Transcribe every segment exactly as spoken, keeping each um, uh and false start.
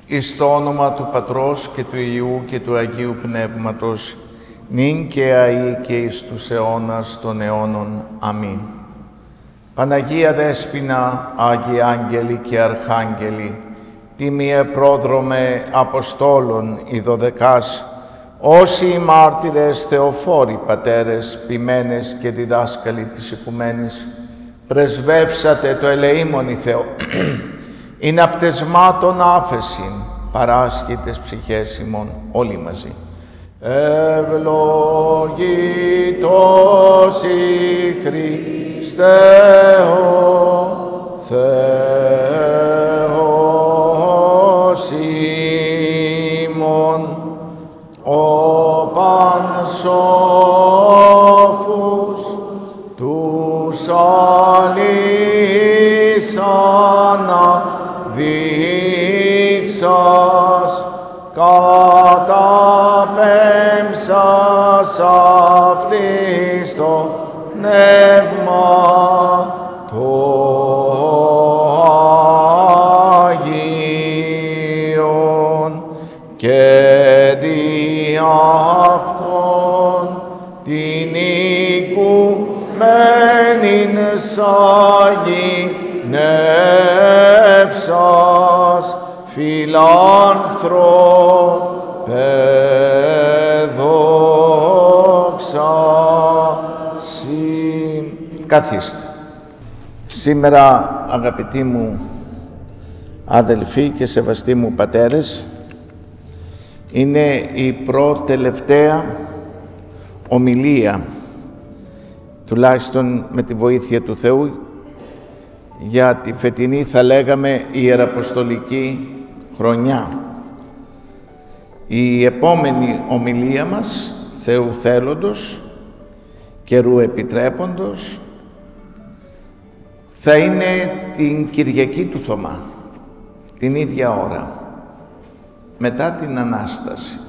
εις το όνομα του Πατρός και του Υιού και του Αγίου Πνεύματος, νυν και αεί και εις τους αιώνας των αιώνων. Αμήν. Παναγία Δέσποινα, Άγιοι Άγγελοι και Αρχάγγελοι, τιμιε πρόδρομε Αποστόλων οι δωδεκάς, όσοι οι μάρτυρες, θεοφόροι πατέρες, ποιμένες και διδάσκαλοι της οικουμένης, πρεσβεύσατε το ελεήμονι Θεό, ειν απτεσμάτων άφεσιν, παράσχετες ψυχές ημών όλοι μαζί. Ευλογητός η Χριστέ ο Θεός ημών, ο πανσόφους τους αλείς αναδείξας, καταπέμψας αυτής το πνεύμα το Άγιον και δι' αυτόν την οικουμένην σαγηνεύσας φιλάνθρωπε δόξα συν. Καθίστε. Σήμερα, αγαπητοί μου αδελφοί και σεβαστοί μου πατέρες, είναι η προτελευταία ομιλία, τουλάχιστον με τη βοήθεια του Θεού, για τη φετινή, θα λέγαμε, ιεραποστολική χρονιά. Η επόμενη ομιλία μας, Θεού θέλοντος, καιρού επιτρέποντος, θα είναι την Κυριακή του Θωμά, την ίδια ώρα, μετά την Ανάσταση.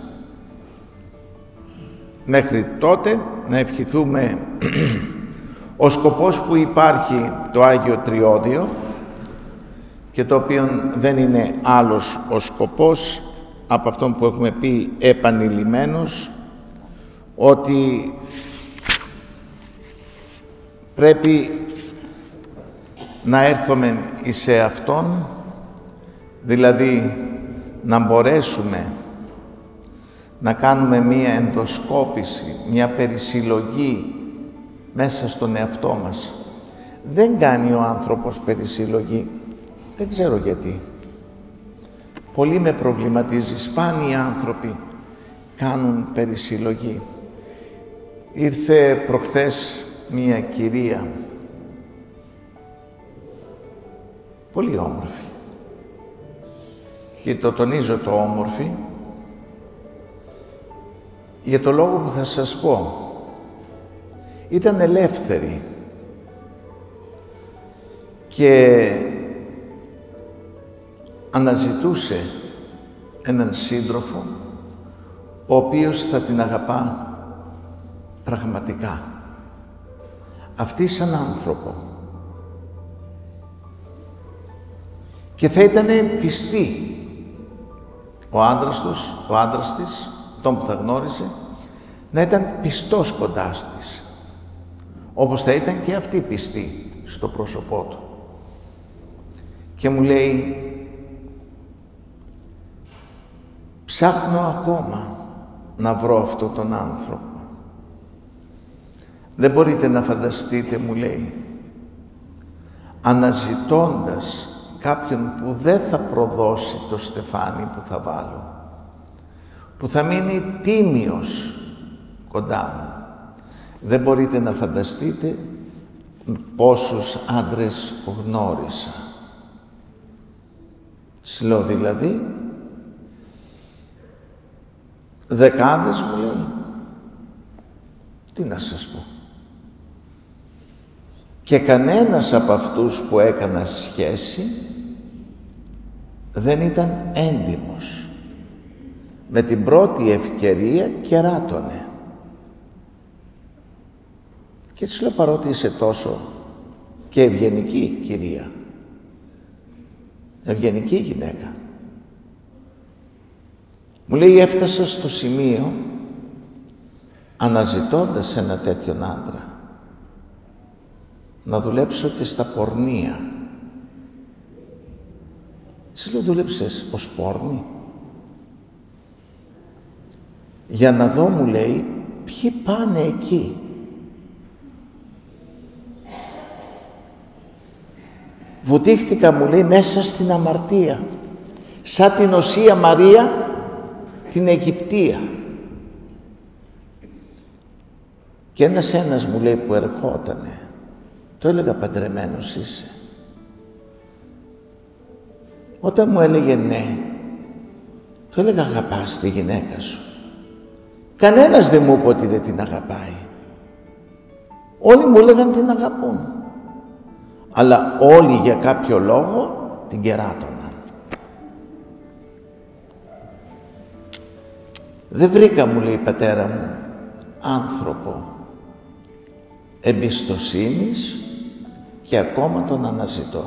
Μέχρι τότε να ευχηθούμε ο σκοπός που υπάρχει το Άγιο Τριώδιο, και το οποίο δεν είναι άλλος ο σκοπός από αυτόν που έχουμε πει επανειλημμένος, ότι πρέπει να έρθουμε σε Αυτόν, δηλαδή να μπορέσουμε να κάνουμε μία ενδοσκόπηση, μία περισυλλογή μέσα στον εαυτό μας. Δεν κάνει ο άνθρωπος περισυλλογή. Δεν ξέρω γιατί. Πολύ με προβληματίζει. Σπάνιοι άνθρωποι κάνουν περισυλλογή. Ήρθε προχθές μία κυρία, πολύ όμορφη. Και το τονίζω το όμορφη, για το λόγο που θα σας πω. Ήταν ελεύθερη και αναζητούσε έναν σύντροφο ο οποίος θα την αγαπά πραγματικά. Αυτή σαν άνθρωπο. Και θα ήταν πιστή. Ο άντρας τους, ο άντρας της, τον που θα γνώριζε, να ήταν πιστός κοντά της. Όπως θα ήταν και αυτή πιστή στο πρόσωπό του. Και μου λέει, ψάχνω ακόμα να βρω αυτόν τον άνθρωπο. Δεν μπορείτε να φανταστείτε, μου λέει, αναζητώντας κάποιον που δεν θα προδώσει το στεφάνι που θα βάλω, που θα μείνει τίμιος κοντά μου. Δεν μπορείτε να φανταστείτε πόσους άντρες γνώρισα. Της λέω δηλαδή, δεκάδες, μου λέει. Τι να σας πω. Και κανένας από αυτούς που έκανα σχέση δεν ήταν έντιμος. Με την πρώτη ευκαιρία κεράτωνε. Και της λέω, παρότι είσαι τόσο και ευγενική κυρία, ευγενική γυναίκα, Μου λέει, έφτασα στο σημείο, αναζητώντας ένα τέτοιον άντρα, να δουλέψω και στα πορνεία. Της λέω, δούλεψες ως πόρνη? Για να δω, μου λέει, ποιοι πάνε εκεί. Βουτήχτηκα, μου λέει, μέσα στην αμαρτία, σαν την Οσία Μαρία την Αιγυπτία. Και ένας ένας, μου λέει, που ερχότανε, το έλεγα, παντρεμένος είσαι? Όταν μου έλεγε ναι, το έλεγα, αγαπάς τη γυναίκα σου? Κανένας δεν μου είπε ότι δεν την αγαπάει. Όλοι μου έλεγαν την αγαπούν. Αλλά όλοι για κάποιο λόγο την κεράτωναν. Δεν βρήκα, μου λέει, πατέρα μου, άνθρωπο εμπιστοσύνης και ακόμα τον αναζητώ.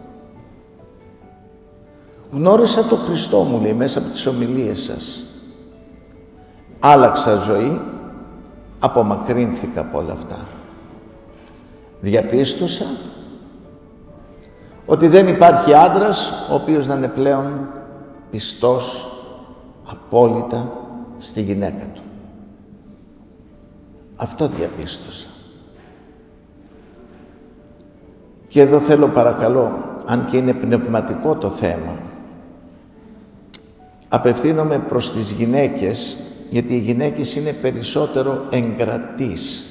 Γνώρισα τον Χριστό, μου λέει, μέσα από τις ομιλίες σας. Άλλαξα ζωή, απομακρύνθηκα από όλα αυτά. Διαπίστωσα ότι δεν υπάρχει άντρας ο οποίος να είναι πλέον πιστός απόλυτα στη γυναίκα του. Αυτό διαπίστωσα. Και εδώ θέλω, παρακαλώ, αν και είναι πνευματικό το θέμα, απευθύνομαι προς τις γυναίκες, γιατί οι γυναίκες είναι περισσότερο εγκρατείς.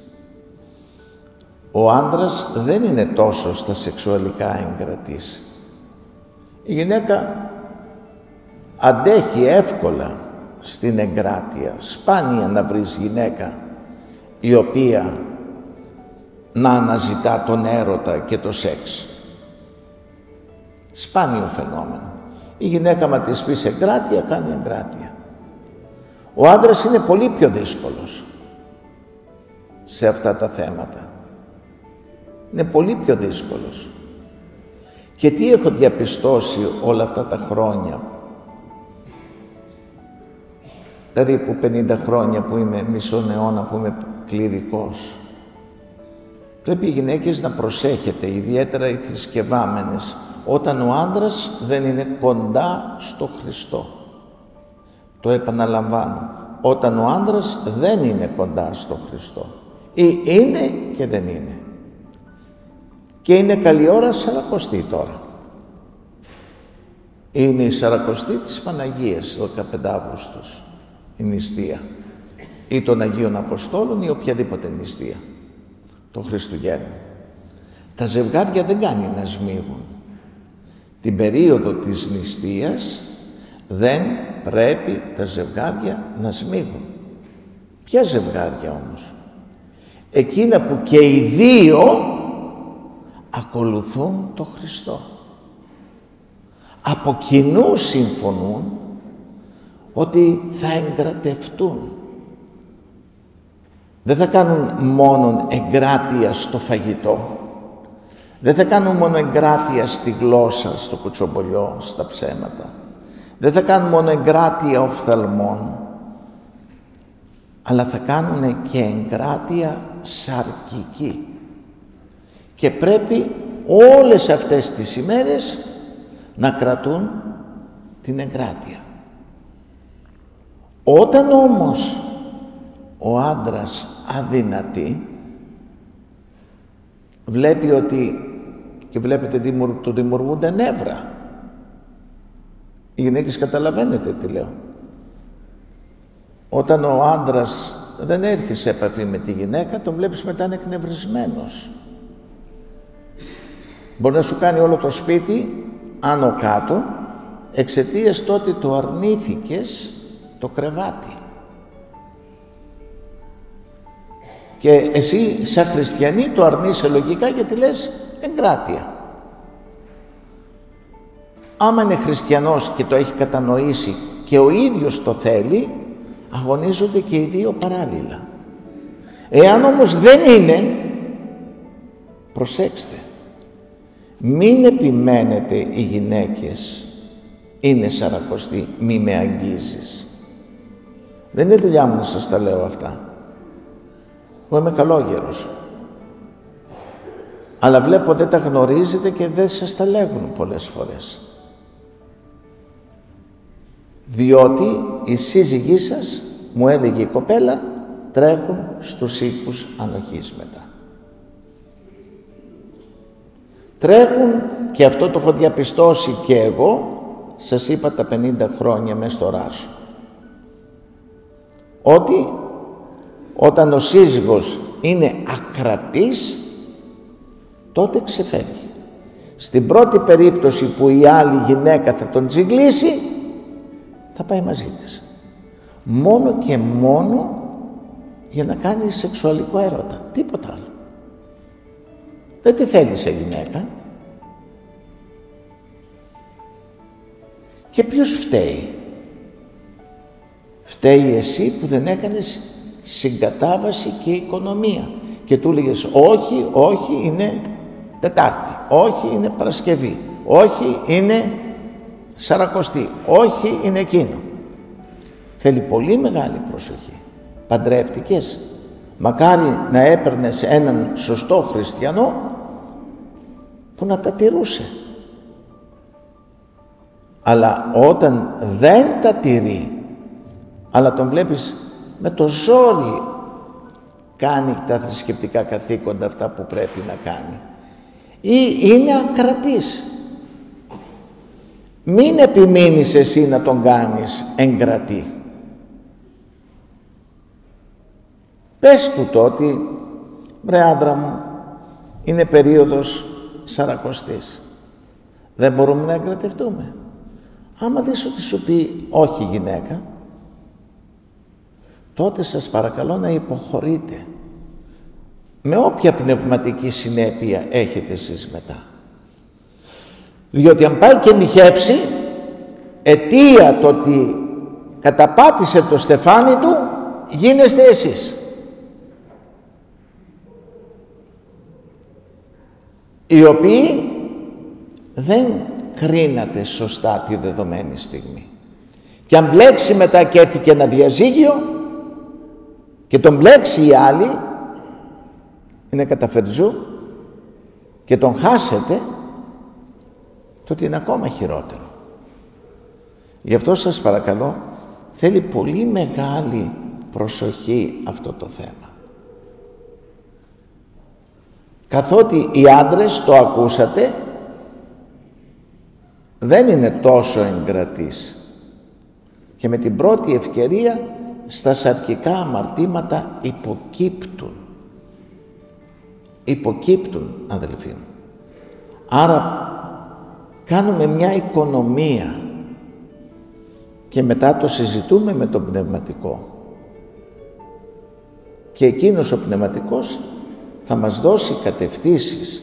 Ο άντρας δεν είναι τόσο στα σεξουαλικά εγκρατής. Η γυναίκα αντέχει εύκολα στην εγκράτεια. Σπάνια να βρεις γυναίκα η οποία να αναζητά τον έρωτα και το σεξ. Σπάνιο φαινόμενο. Η γυναίκα, μα της πεις εγκράτεια, κάνει εγκράτεια. Ο άντρας είναι πολύ πιο δύσκολος σε αυτά τα θέματα. Είναι πολύ πιο δύσκολος. Και τι έχω διαπιστώσει όλα αυτά τα χρόνια, περίπου πενήντα χρόνια που είμαι, μισόν αιώνα που είμαι κληρικός. Πρέπει οι γυναίκες να προσέχετε, ιδιαίτερα οι θρησκευάμενες, όταν ο άντρας δεν είναι κοντά στο Χριστό. Το επαναλαμβάνω, όταν ο άντρας δεν είναι κοντά στο Χριστό. Ή είναι και δεν είναι. Και είναι καλή ώρα Σαρακοστή τώρα. Είναι η Σαρακοστή της Παναγίας, δεκαπέντε Αυγούστου, η νηστεία. Ή των Αγίων Αποστόλων ή οποιαδήποτε νηστεία. Το Χριστουγέννο. Τα ζευγάρια δεν κάνει να σμίγουν. Την περίοδο της νηστείας δεν πρέπει τα ζευγάρια να σμίγουν. Ποια ζευγάρια όμως? Εκείνα που και οι δύο ακολουθούν το Χριστό. Από κοινού συμφωνούν ότι θα εγκρατευτούν. Δεν θα κάνουν μόνο εγκράτεια στο φαγητό. Δεν θα κάνουν μόνο εγκράτεια στη γλώσσα, στο κουτσομπολιό, στα ψέματα. Δεν θα κάνουν μόνο εγκράτεια οφθαλμών, αλλά θα κάνουν και εγκράτεια σαρκική. Και πρέπει όλες αυτές τις ημέρες να κρατούν την εγκράτεια. Όταν όμως ο άντρας αδυνατεί, βλέπει ότι, και βλέπετε του δημιουργούνται νεύρα. Οι γυναίκες καταλαβαίνετε τι λέω. Όταν ο άντρας δεν έρθει σε επαφή με τη γυναίκα, τον βλέπεις μετά είναι εκνευρισμένος. Μπορεί να σου κάνει όλο το σπίτι άνω κάτω, εξαιτίας το ότι το αρνήθηκες το κρεβάτι. Και εσύ σαν χριστιανή το αρνείσαι λογικά γιατί λες εγκράτεια. Άμα είναι χριστιανός και το έχει κατανοήσει και ο ίδιος το θέλει, αγωνίζονται και οι δύο παράλληλα. Εάν όμως δεν είναι, προσέξτε, μην επιμένετε οι γυναίκες, είναι Σαρακοστή, μη με αγγίζεις. Δεν είναι δουλειά μου να σας τα λέω αυτά. Εγώ είμαι καλόγερος. Αλλά βλέπω δεν τα γνωρίζετε και δεν σας τα λέγουν πολλές φορές. Διότι οι σύζυγοί σας, μου έλεγε η κοπέλα, τρέχουν στους οίκους ανοχής μετά. Τρέχουν, και αυτό το έχω διαπιστώσει και εγώ, σας είπα τα πενήντα χρόνια μέσα στο Ράσο. Ότι όταν ο σύζυγος είναι ακρατής, τότε ξεφεύγει. Στην πρώτη περίπτωση που η άλλη γυναίκα θα τον τζιγλίσει, θα πάει μαζί της. Μόνο και μόνο για να κάνει σεξουαλικό έρωτα. Τίποτα άλλο. Δεν τη θέλει σε γυναίκα. Και ποιος φταίει? Φταίει εσύ που δεν έκανες συγκατάβαση και οικονομία και του έλεγες όχι, όχι είναι Τετάρτη, όχι είναι Παρασκευή, όχι είναι Σαρακοστή, όχι είναι εκείνο. Θέλει πολύ μεγάλη προσοχή. Παντρεύτηκες, μακάρι να έπαιρνες έναν σωστό χριστιανό που να τα τηρούσε. Αλλά όταν δεν τα τηρεί, αλλά τον βλέπεις με το ζόρι κάνει τα θρησκευτικά καθήκοντα αυτά που πρέπει να κάνει, ή είναι ακρατής, μην επιμείνεις εσύ να τον κάνεις εγκρατή. Πες του το ότι βρε άντρα μου, είναι περίοδος Σαρακοστής, δεν μπορούμε να εγκρατευτούμε. Άμα δεις ότι σου πει όχι γυναίκα, τότε σας παρακαλώ να υποχωρείτε, με όποια πνευματική συνέπεια έχετε εσείς μετά. Διότι αν πάει και μοιχέψει, αιτία το ότι καταπάτησε το στεφάνι του, γίνεστε εσείς. Οι οποίοι δεν κρίνατε σωστά τη δεδομένη στιγμή. Και αν μπλέξει μετά και έρθει και ένα διαζύγιο και τον μπλέξει η άλλη, είναι καταφερτζού, και τον χάσετε, τότε είναι ακόμα χειρότερο. Γι' αυτό σας παρακαλώ, θέλει πολύ μεγάλη προσοχή αυτό το θέμα. Καθότι οι άντρες, το ακούσατε, δεν είναι τόσο εγκρατείς και με την πρώτη ευκαιρία στα σαρκικά αμαρτήματα υποκύπτουν. Υποκύπτουν, αδελφοί μου. Άρα κάνουμε μια οικονομία και μετά το συζητούμε με τον πνευματικό. Και εκείνος ο πνευματικός θα μας δώσει κατευθύνσεις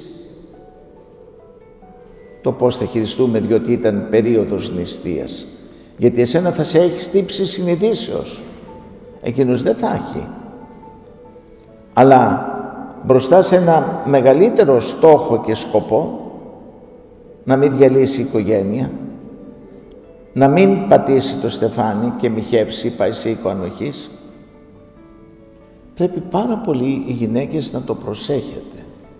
το πώς θα χειριστούμε, διότι ήταν περίοδος νηστείας. Γιατί εσένα θα σε έχει στύψει συνειδήσεως, εκείνος δεν θα έχει. Αλλά μπροστά σε ένα μεγαλύτερο στόχο και σκοπό, να μην διαλύσει η οικογένεια, να μην πατήσει το στεφάνι και μοιχεύσει, πάει σε οίκο ανοχής, πρέπει πάρα πολύ οι γυναίκες να το προσέχετε.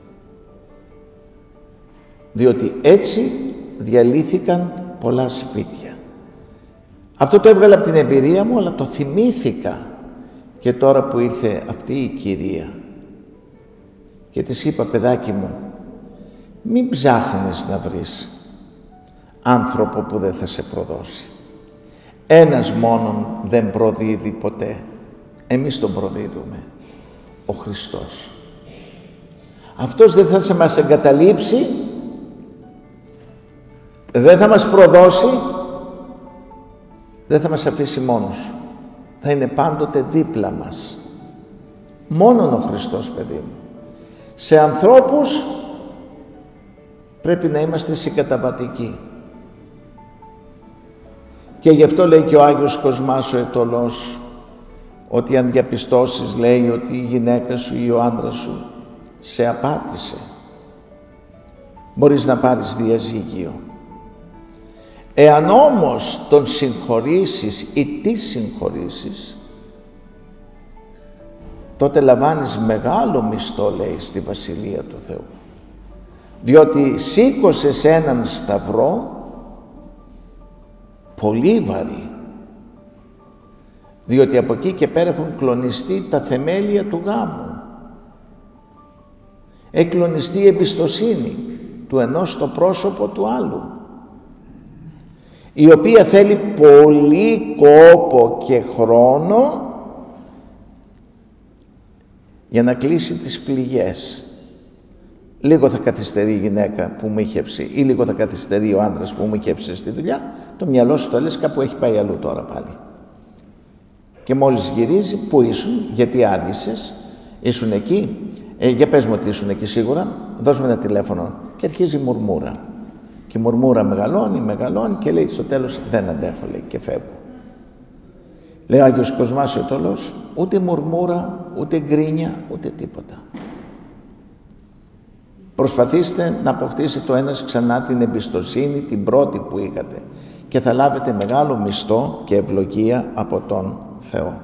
Διότι έτσι διαλύθηκαν πολλά σπίτια. Αυτό το έβγαλα από την εμπειρία μου, αλλά το θυμήθηκα και τώρα που ήρθε αυτή η κυρία. Και της είπα, παιδάκι μου, μην ψάχνεις να βρεις άνθρωπο που δεν θα σε προδώσει. Ένας μόνον δεν προδίδει ποτέ. Εμείς τον προδίδουμε. Ο Χριστός. Αυτός δεν θα σε μας εγκαταλείψει, δεν θα μας προδώσει, δεν θα μας αφήσει μόνος. Θα είναι πάντοτε δίπλα μας. Μόνον ο Χριστός, παιδί μου. Σε ανθρώπους πρέπει να είμαστε συγκαταβατικοί. Και γι' αυτό λέει και ο Άγιος Κοσμάς ο Αιτωλός, ότι αν διαπιστώσεις, λέει, ότι η γυναίκα σου ή ο άντρας σου σε απάτησε, μπορείς να πάρεις διαζύγιο. Εάν όμως τον συγχωρήσεις ή τη συγχωρήσεις, τότε λαμβάνεις μεγάλο μισθό, λέει, στη Βασιλεία του Θεού. Διότι σήκωσες έναν σταυρό πολύ βαρύ. Διότι από εκεί και πέρα έχουν κλονιστεί τα θεμέλια του γάμου. Έχει κλονιστεί η εμπιστοσύνη του ενός στο πρόσωπο του άλλου, η οποία θέλει πολύ κόπο και χρόνο για να κλείσει τις πληγές. Λίγο θα καθυστερεί η γυναίκα που μοίχευσε ή λίγο θα καθυστερεί ο άντρας που μοίχευσε στη δουλειά, το μυαλό σου το λες κάπου έχει πάει αλλού τώρα πάλι. Και μόλις γυρίζει, πού ήσουν, γιατί άργησες, ήσουν εκεί, ε, για πες μου ότι ήσουν εκεί σίγουρα, δώσ' μου ένα τηλέφωνο. Και αρχίζει η μουρμούρα. Και η μουρμούρα μεγαλώνει, μεγαλώνει και λέει στο τέλος δεν αντέχω, λέει, και φεύγω. Λέει ο Άγιος Κοσμάς ο Τόλος, ούτε μουρμούρα, ούτε γκρίνια, ούτε τίποτα. Προσπαθήστε να αποκτήσετε το ένας ξανά την εμπιστοσύνη, την πρώτη που είχατε, και θα λάβετε μεγάλο μισθό και ευλογία από τον Θεό.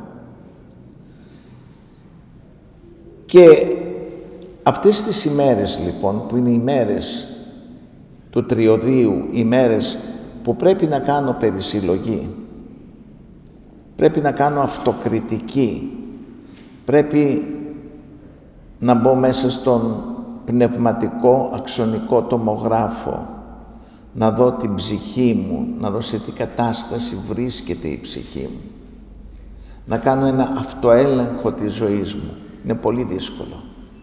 Και αυτές τις ημέρες λοιπόν, που είναι οι ημέρες του τριωδίου, οι ημέρες που πρέπει να κάνω περισυλλογή, πρέπει να κάνω αυτοκριτική, πρέπει να μπω μέσα στον πνευματικό αξονικό τομογράφο, να δω την ψυχή μου, να δω σε τι κατάσταση βρίσκεται η ψυχή μου, να κάνω ένα αυτοέλεγχο της ζωής μου. Είναι πολύ δύσκολο.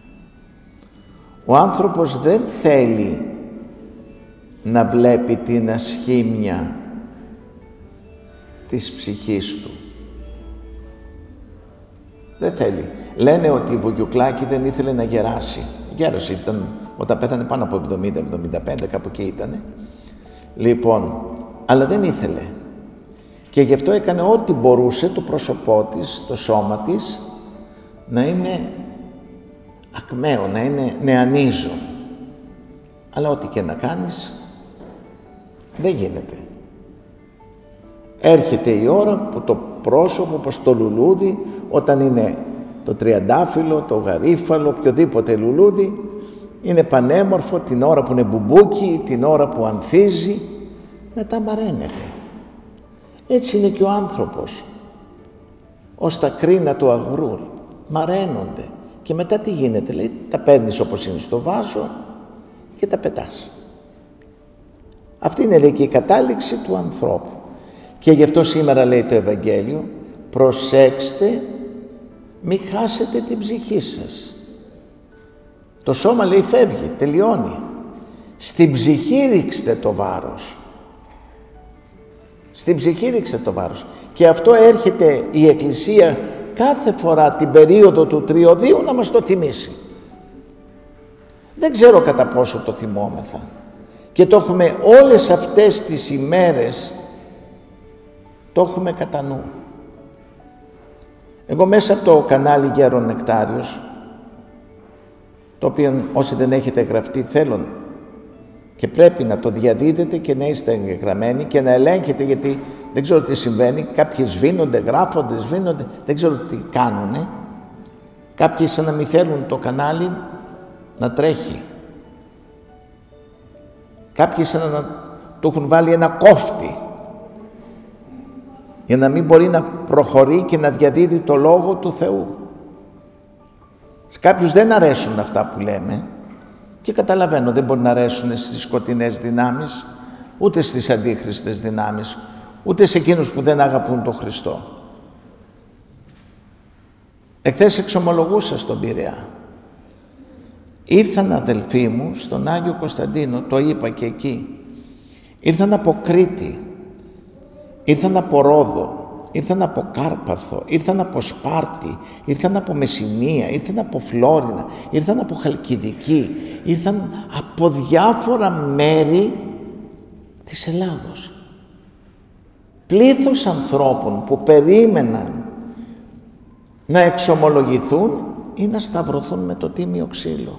Ο άνθρωπος δεν θέλει να βλέπει την ασχήμια της ψυχής του. Δεν θέλει. Λένε ότι η Βουγιουκλάκη δεν ήθελε να γεράσει. Γέρασε ήταν όταν πέθανε πάνω από εβδομήντα εβδομήντα πέντε, κάπου εκεί ήτανε. Λοιπόν, αλλά δεν ήθελε. Και γι' αυτό έκανε ό,τι μπορούσε το πρόσωπό της, το σώμα της, να είναι ακμαίο, να είναι νεανίζον. Αλλά ό,τι και να κάνεις, δεν γίνεται. Έρχεται η ώρα που το πρόσωπο, όπως το λουλούδι, όταν είναι το τριαντάφυλλο, το γαρίφαλο, οποιοδήποτε λουλούδι, είναι πανέμορφο την ώρα που είναι μπουμπούκι, την ώρα που ανθίζει, μετά μαραίνεται. Έτσι είναι και ο άνθρωπος, ως τα κρίνα του αγρού, μαραίνονται. Και μετά τι γίνεται, λέει, τα παίρνεις όπως είναι στο βάζο και τα πετάς. Αυτή είναι, λέει, και η κατάληξη του ανθρώπου. Και γι' αυτό σήμερα λέει το Ευαγγέλιο, προσέξτε, μη χάσετε την ψυχή σας. Το σώμα, λέει, φεύγει, τελειώνει. Στην ψυχή ρίξτε το βάρος. Στην ψυχή ρίξτε το βάρος. Και αυτό έρχεται η Εκκλησία κάθε φορά την περίοδο του τριωδίου να μας το θυμίσει. Δεν ξέρω κατά πόσο το θυμόμεθα. Και το έχουμε όλες αυτές τις ημέρες, το έχουμε κατά νου. Εγώ μέσα από το κανάλι Γέρον Νεκτάριος, το οποίο όσοι δεν έχετε εγγραφτεί θέλω και πρέπει να το διαδίδετε και να είστε εγγεγραμμένοι και να ελέγχετε, γιατί δεν ξέρω τι συμβαίνει, κάποιοι σβήνονται, γράφονται, σβήνονται, δεν ξέρω τι κάνουνε. Κάποιοι σαν να μην θέλουν το κανάλι να τρέχει. Κάποιοι σαν να του έχουν βάλει ένα κόφτη για να μην μπορεί να προχωρεί και να διαδίδει το Λόγο του Θεού. Σε κάποιους δεν αρέσουν αυτά που λέμε και καταλαβαίνω, δεν μπορεί να αρέσουν στις σκοτεινές δυνάμεις, ούτε στις αντίχριστες δυνάμεις, ούτε σε εκείνους που δεν αγαπούν τον Χριστό. Εχθές εξομολογούσα στον Πειραιά. Ήρθαν αδελφοί μου στον Άγιο Κωνσταντίνο, το είπα και εκεί. Ήρθαν από Κρήτη, ήρθαν από Ρόδο, ήρθαν από Κάρπαθο, ήρθαν από Σπάρτη, ήρθαν από Μεσσηνία, ήρθαν από Φλόρινα, ήρθαν από Χαλκιδική, ήρθαν από διάφορα μέρη της Ελλάδος. Πλήθος ανθρώπων που περίμεναν να εξομολογηθούν ή να σταυρωθούν με το τίμιο ξύλο.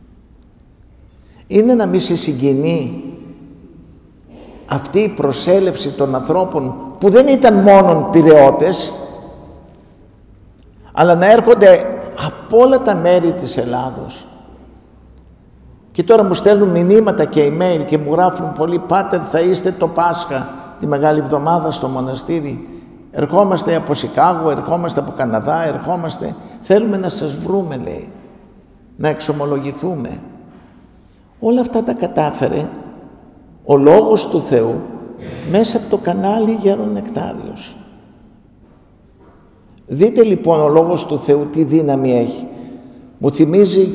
Είναι να μη σε συγκινεί αυτή η προσέλευση των ανθρώπων που δεν ήταν μόνον πειραιώτες, αλλά να έρχονται από όλα τα μέρη της Ελλάδος. Και τώρα μου στέλνουν μηνύματα και email και μου γράφουν πολλοί, «Πάτερ, θα είστε το Πάσχα, τη Μεγάλη Εβδομάδα στο μοναστήρι. Ερχόμαστε από Σικάγο, ερχόμαστε από Καναδά, ερχόμαστε. Θέλουμε να σας βρούμε», λέει, «να εξομολογηθούμε». Όλα αυτά τα κατάφερε ο Λόγος του Θεού μέσα από το κανάλι Γέρον Νεκτάριος. Δείτε λοιπόν ο Λόγος του Θεού τι δύναμη έχει. Μου θυμίζει,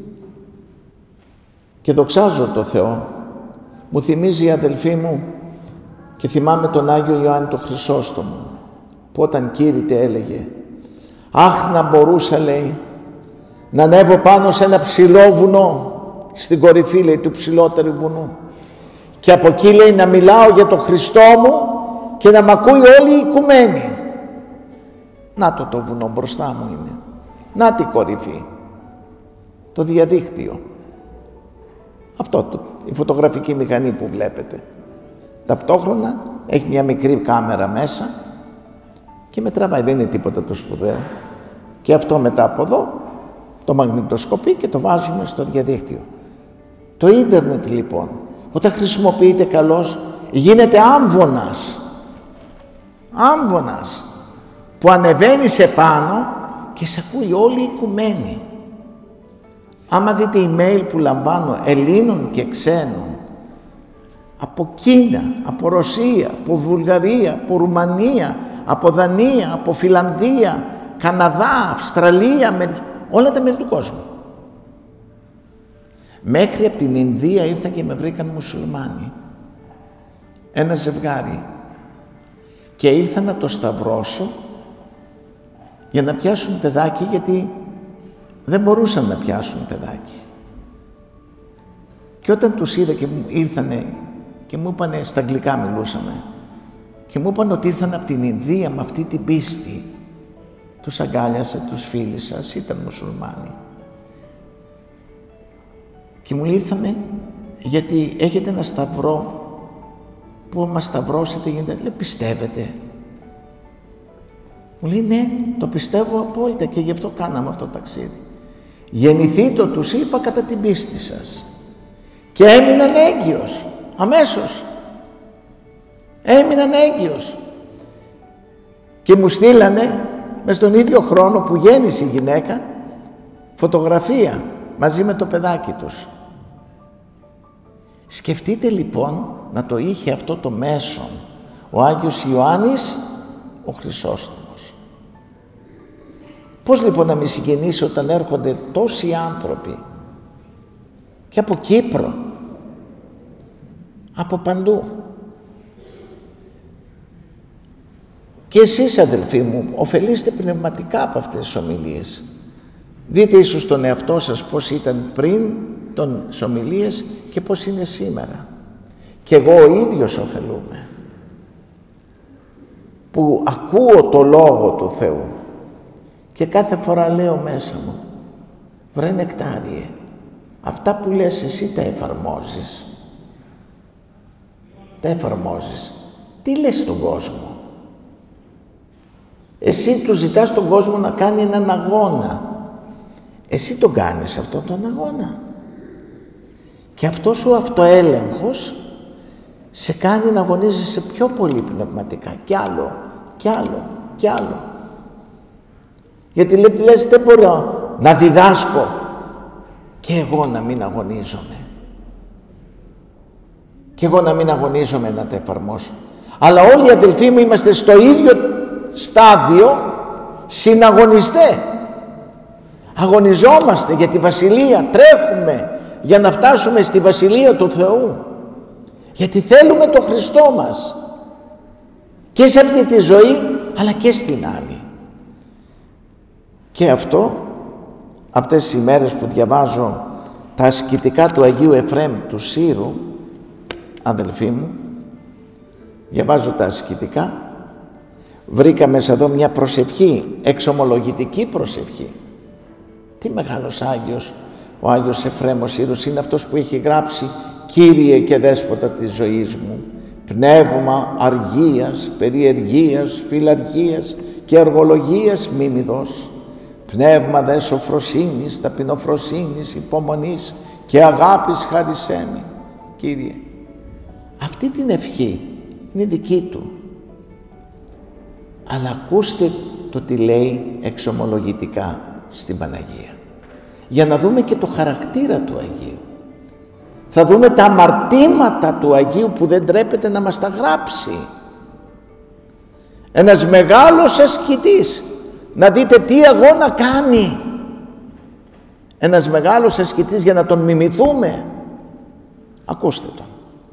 και δοξάζω το Θεό, μου θυμίζει η αδελφή μου και θυμάμαι τον Άγιο Ιωάννη τον Χρυσόστομο, που όταν κήρυτε έλεγε, «Αχ, να μπορούσα», λέει, «να ανέβω πάνω σε ένα ψηλό βουνό, στην κορυφή», λέει, «του ψηλότερου βουνού, και από εκεί», λέει, «να μιλάω για τον Χριστό μου και να μ' ακούει όλη η οικουμένη». Να το το βουνό μπροστά μου είναι. Να τη κορυφή. Το διαδίκτυο. Αυτό το, η φωτογραφική μηχανή που βλέπετε. Ταυτόχρονα έχει μια μικρή κάμερα μέσα και με τραβάει, δεν είναι τίποτα το σπουδαίο. Και αυτό μετά από εδώ το μαγνητοσκοπεί και το βάζουμε στο διαδίκτυο. Το ίντερνετ λοιπόν, όταν χρησιμοποιείται καλώς, γίνεται άμβονας. Άμβονας που ανεβαίνει σε πάνω και σε ακούει όλη η οικουμένη. Άμα δείτε email που λαμβάνω Ελλήνων και ξένων, από Κίνα, από Ρωσία, από Βουλγαρία, από Ρουμανία, από Δανία, από Φιλανδία, Καναδά, Αυστραλία, όλα τα μέρη του κόσμου. Μέχρι από την Ινδία ήρθαν και με βρήκαν μουσουλμάνοι. Ένα ζευγάρι. Και ήρθα να το σταυρώσω για να πιάσουν παιδάκι, γιατί δεν μπορούσαν να πιάσουν παιδάκι. Και όταν τους είδα και ήρθανε και μου είπανε, στα αγγλικά μιλούσαμε, και μου είπαν ότι ήρθαν από την Ινδία με αυτή την πίστη, τους αγκάλιασα, τους φίλησα, ήταν μουσουλμάνοι. Και μου ήρθαμε γιατί έχετε ένα σταυρό που άμα σταυρώσετε γίνεται, λέει, πιστεύετε? Μου λέει, ναι, το πιστεύω απόλυτα και γι' αυτό κάναμε αυτό το ταξίδι. Γεννηθείτε, τους είπα, κατά την πίστη σας. Και έμειναν έγκυος, αμέσως. Έμειναν έγκυος. Και μου στείλανε, μες τον ίδιο χρόνο που γέννησε η γυναίκα, φωτογραφία μαζί με το παιδάκι τους. Σκεφτείτε λοιπόν να το είχε αυτό το μέσον ο Άγιος Ιωάννης ο Χρυσόστομος. Πώς λοιπόν να μη συγκινήσει όταν έρχονται τόσοι άνθρωποι και από Κύπρο, από παντού. Και εσείς, αδελφοί μου, ωφελείστε πνευματικά από αυτές τις ομιλίες. Δείτε ίσως τον εαυτό σας πώς ήταν πριν των ομιλίες και πώς είναι σήμερα. Και εγώ ο ίδιος ωφελούμαι, που ακούω το Λόγο του Θεού και κάθε φορά λέω μέσα μου, βρε Νεκτάριε, αυτά που λες εσύ τα εφαρμόζεις. Τα εφαρμόζεις. Τι λες στον κόσμο? Εσύ του ζητάς τον κόσμο να κάνει έναν αγώνα. Εσύ τον κάνεις αυτόν τον αγώνα. Και αυτός ο αυτοέλεγχος σε κάνει να αγωνίζεσαι πιο πολύ πνευματικά. Κι άλλο, κι άλλο, κι άλλο. Γιατί λες, δεν μπορώ να διδάσκω και εγώ να μην αγωνίζομαι. Και εγώ να μην αγωνίζομαι να τα εφαρμόσω. Αλλά όλοι οι αδελφοί μου είμαστε στο ίδιο στάδιο, συναγωνιστέ. Αγωνιζόμαστε για τη Βασιλεία, τρέχουμε για να φτάσουμε στη Βασιλεία του Θεού. Γιατί θέλουμε τον Χριστό μας. Και σε αυτή τη ζωή, αλλά και στην άλλη. Και αυτό, αυτές τις ημέρες που διαβάζω τα ασκητικά του Αγίου Εφραίμ του Σύρου, αδελφοί μου, διαβάζω τα ασκητικά, βρήκα μέσα εδώ μια προσευχή, εξομολογητική προσευχή. Τι μεγάλος Άγιος, ο Άγιος Εφραίμ ο Σύρος είναι αυτός που έχει γράψει «Κύριε και Δέσποτα της ζωής μου, πνεύμα αργίας, περιεργίας, φιλαργίας και αργολογίας μη μη δώσ, πνεύμα δε σοφροσύνης, ταπεινοφροσύνης, υπομονής και αγάπης χάρισέ μοι. Κύριε, αυτή την ευχή είναι δική του. Αλλά ακούστε το τι λέει εξομολογητικά στην Παναγία. Για να δούμε και το χαρακτήρα του Αγίου. Θα δούμε τα αμαρτήματα του Αγίου που δεν τρέπεται να μας τα γράψει. Ένας μεγάλος ασκητής. Να δείτε τι αγώνα κάνει. Ένας μεγάλος ασκητής για να τον μιμηθούμε. Ακούστε τον.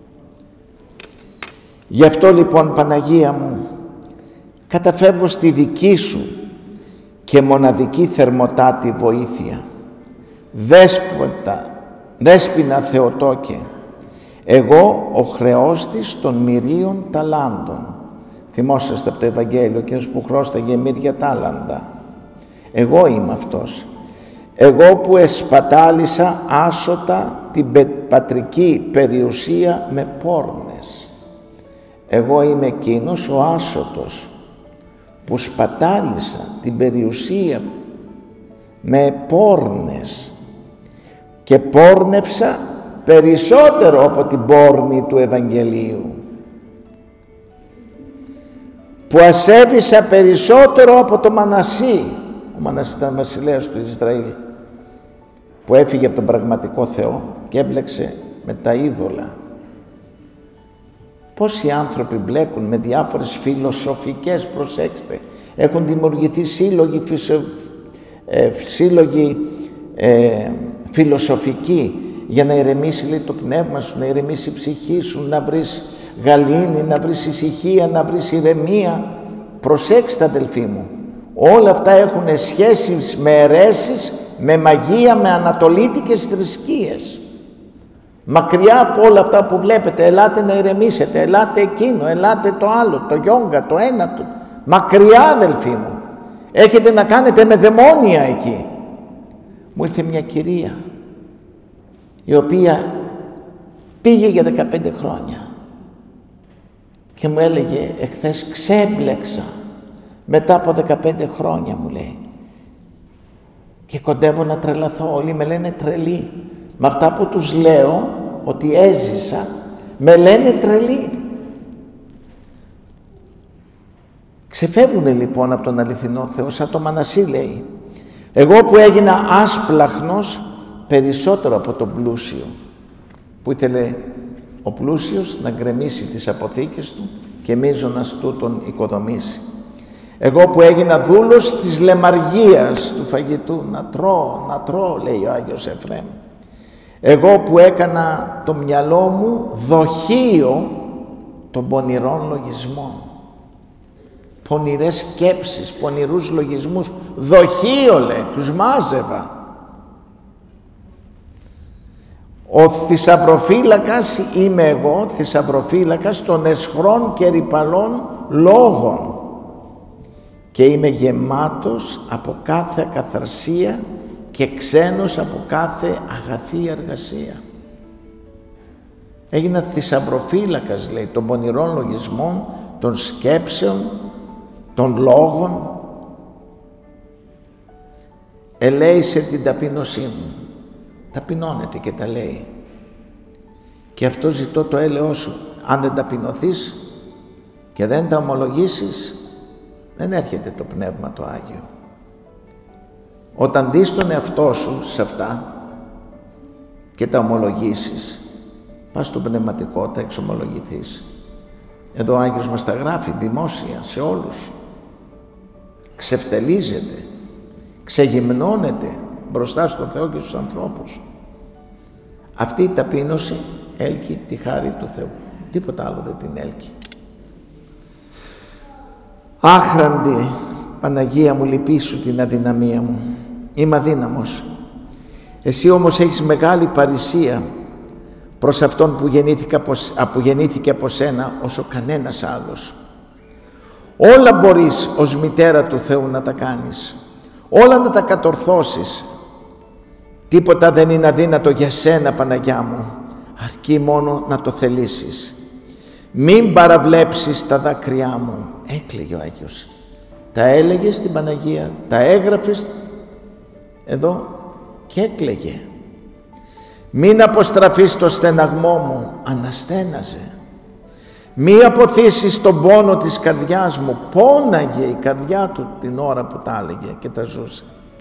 Γι' αυτό λοιπόν, Παναγία μου, καταφεύγω στη δική σου και μοναδική θερμοτάτη βοήθεια. Δέσποτα, δέσποινα Θεοτόκε, εγώ ο χρεώστης των μυρίων ταλάντων. Θυμόσαστε από το Ευαγγέλιο, εκείνος που χρώσταγε μύρια τάλαντα. Εγώ είμαι αυτός. Εγώ που εσπατάλησα άσωτα την πατρική περιουσία με πόρνες. Εγώ είμαι εκείνος ο άσωτος που σπατάλησα την περιουσία με πόρνες και πόρνεψα περισσότερο από την πόρνη του Ευαγγελίου, που ασέβησα περισσότερο από το Μανασί. Ο Μανασί ήταν βασιλέας του Ισραήλ, που έφυγε από τον πραγματικό Θεό και έμπλεξε με τα είδωλα. Πόσοι άνθρωποι μπλέκουν με διάφορες φιλοσοφικές, προσέξτε, έχουν δημιουργηθεί σύλλογοι, φυσο, ε, σύλλογοι ε, φιλοσοφικοί για να ηρεμήσει, λέει, το πνεύμα σου, να ηρεμήσει η ψυχή σου, να βρεις γαλήνη, να βρεις ησυχία, να βρεις ηρεμία. Προσέξτε, αδελφοί μου, όλα αυτά έχουν σχέσεις με αιρέσεις, με μαγεία, με ανατολίτικες θρησκείες. Μακριά από όλα αυτά που βλέπετε, ελάτε να ηρεμήσετε, ελάτε εκείνο, ελάτε το άλλο, το γιόγκα, το ένα, το... μακριά, αδελφοί μου. Έχετε να κάνετε με δαιμόνια εκεί. Μου ήρθε μια κυρία, η οποία πήγε για δεκαπέντε χρόνια και μου έλεγε εχθές, ξέμπλεξα μετά από δεκαπέντε χρόνια, μου λέει, και κοντεύω να τρελαθώ. Όλοι με λένε τρελή. Με αυτά που τους λέω ότι έζησα, με λένε τρελή. Ξεφεύγουνε λοιπόν από τον αληθινό Θεό, σαν το Μανασί λέει. Εγώ που έγινα άσπλαχνος περισσότερο από τον πλούσιο, που ήθελε ο πλούσιος να γκρεμίσει τις αποθήκες του και μείζωνας τούτον οικοδομήσει. Εγώ που έγινα δούλος της λεμαργίας του φαγητού, να τρώω, να τρώω, λέει ο Άγιος Εφραίμ. Εγώ που έκανα το μυαλό μου δοχείο των πονηρών λογισμών. Πονηρές σκέψεις, πονηρούς λογισμούς, δοχείο, λέει, τους μάζευα. Ο θησαυροφύλακας είμαι εγώ, θησαυροφύλακας των εσχρών και ρυπαλών λόγων, και είμαι γεμάτος από κάθε ακαθαρσία και ξένος από κάθε αγαθή εργασία. Έγινα θησαυροφύλακας, λέει, των πονηρών λογισμών, των σκέψεων, των λόγων. Ελέησε την ταπείνωσή μου. Ταπεινώνεται και τα λέει. Και αυτό ζητώ το έλεος σου. Αν δεν ταπεινωθείς και δεν τα ομολογήσεις, δεν έρχεται το Πνεύμα το Άγιο. Όταν δεις τον εαυτό σου σε αυτά και τα ομολογήσεις, πας στο πνευματικό, τα εξομολογηθείς. Εδώ ο Άγιος μας τα γράφει δημόσια σε όλους. Ξεφτελίζεται, ξεγυμνώνεται μπροστά στον Θεό και στους ανθρώπους. Αυτή η ταπείνωση έλκει τη χάρη του Θεού. Τίποτα άλλο δεν την έλκει. Άχραντη Παναγία μου, λυπήσου την αδυναμία μου. Είμαι αδύναμος. Εσύ όμως έχεις μεγάλη παρησία προς Αυτόν που γεννήθηκε από, που γεννήθηκε από σένα όσο κανένας άλλος. Όλα μπορείς ως μητέρα του Θεού να τα κάνεις. Όλα να τα κατορθώσεις. Τίποτα δεν είναι αδύνατο για σένα, Παναγιά μου, αρκεί μόνο να το θελήσεις. Μην παραβλέψεις τα δάκρυά μου. Έκλαιγε ο Άγιος. Τα έλεγε στην Παναγία, τα έγραφες εδώ και έκλαιγε. Μην αποστραφείς το στεναγμό μου, αναστέναζε. Μη αποθήσεις τον πόνο της καρδιάς μου, πόναγε η καρδιά του την ώρα που τα έλεγε και τα ζούσε.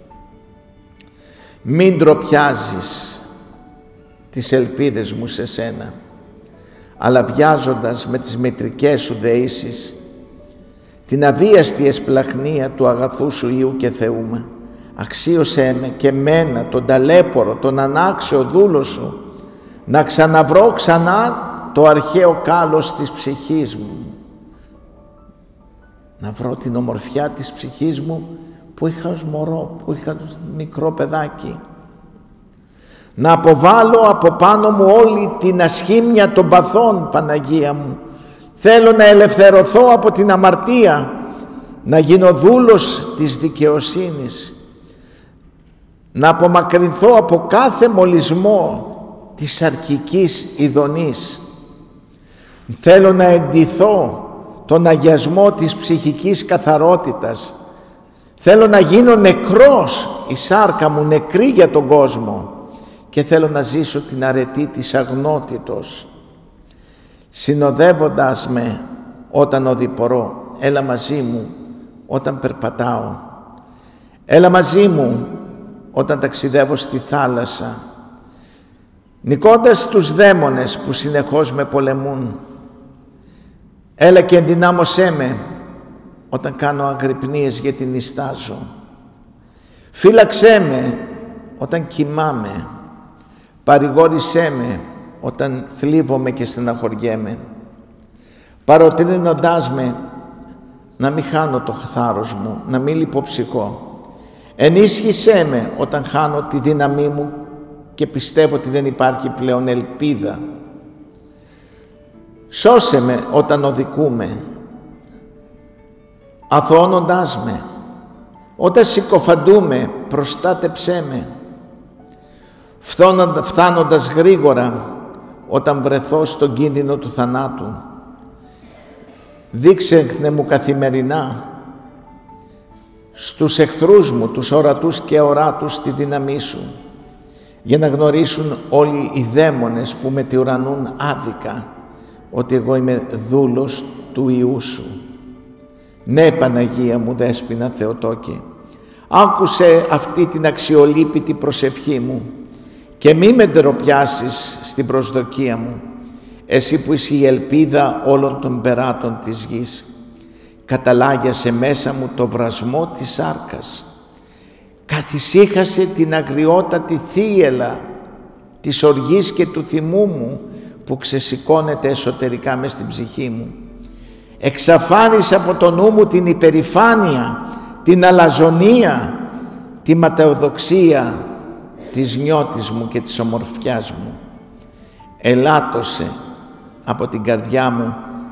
Μην ντροπιάζεις τις ελπίδες μου σε σένα, αλλά βιάζοντας με τις μητρικές σου δεήσεις την αβίαστη εσπλαχνία του αγαθού σου Υιού και Θεού μου, αξίωσέ με και μένα τον ταλέπορο, τον ανάξιο δούλο σου, να ξαναβρω ξανά το αρχαίο κάλος της ψυχής μου, να βρω την ομορφιά της ψυχής μου που είχα ως μωρό, που είχα μικρό παιδάκι, να αποβάλω από πάνω μου όλη την ασχήμια των παθών, Παναγία μου. Θέλω να ελευθερωθώ από την αμαρτία, να γίνω δούλος της δικαιοσύνης, να απομακρυνθώ από κάθε μολυσμό της αρκικής ειδονής. Θέλω να εντυθώ τον αγιασμό της ψυχικής καθαρότητας. Θέλω να γίνω νεκρός, η σάρκα μου νεκρή για τον κόσμο, και θέλω να ζήσω την αρετή της αγνότητος. Συνοδεύοντας με όταν οδηπορώ, έλα μαζί μου όταν περπατάω. Έλα μαζί μου όταν ταξιδεύω στη θάλασσα, νικώντας τους δαίμονες που συνεχώς με πολεμούν. Έλα και ενδυνάμωσέ με όταν κάνω αγρυπνίες γιατί νηστάζω. Φύλαξέ με όταν κοιμάμαι. Παρηγόρησέ με όταν θλίβομαι και στεναχωριέμαι. Παροτρύνοντάς με να μην χάνω το θάρρος μου, να μην λιποψυχώ. Ενίσχυσέ με όταν χάνω τη δύναμή μου και πιστεύω ότι δεν υπάρχει πλέον ελπίδα. Σώσε με όταν οδικούμε, αθωώνοντάς με. Όταν συκοφαντούμε, προστάτεψέ με. Φτάνοντας γρήγορα όταν βρεθώ στον κίνδυνο του θανάτου, δείξε μου καθημερινά στους εχθρούς μου, τους ορατούς και οράτους, τη δύναμή σου, για να γνωρίσουν όλοι οι δαίμονες που με τυραννούν άδικα ότι εγώ είμαι δούλος του Υιού σου. Ναι, Παναγία μου, Δέσποινα Θεοτόκη, άκουσε αυτή την αξιολύπητη προσευχή μου και μη με ντροπιάσεις στην προσδοκία μου, εσύ που είσαι η ελπίδα όλων των περάτων της γης. Καταλάγιασε μέσα μου το βρασμό της σάρκας, καθησύχασε την αγριότατη θύελα της οργής και του θυμού μου που ξεσηκώνεται εσωτερικά μες στην ψυχή μου. Εξαφάνισε από το νου μου την υπερηφάνεια, την αλαζονία, τη ματαιοδοξία της νιώτης μου και της ομορφιάς μου. Ελάττωσε από την καρδιά μου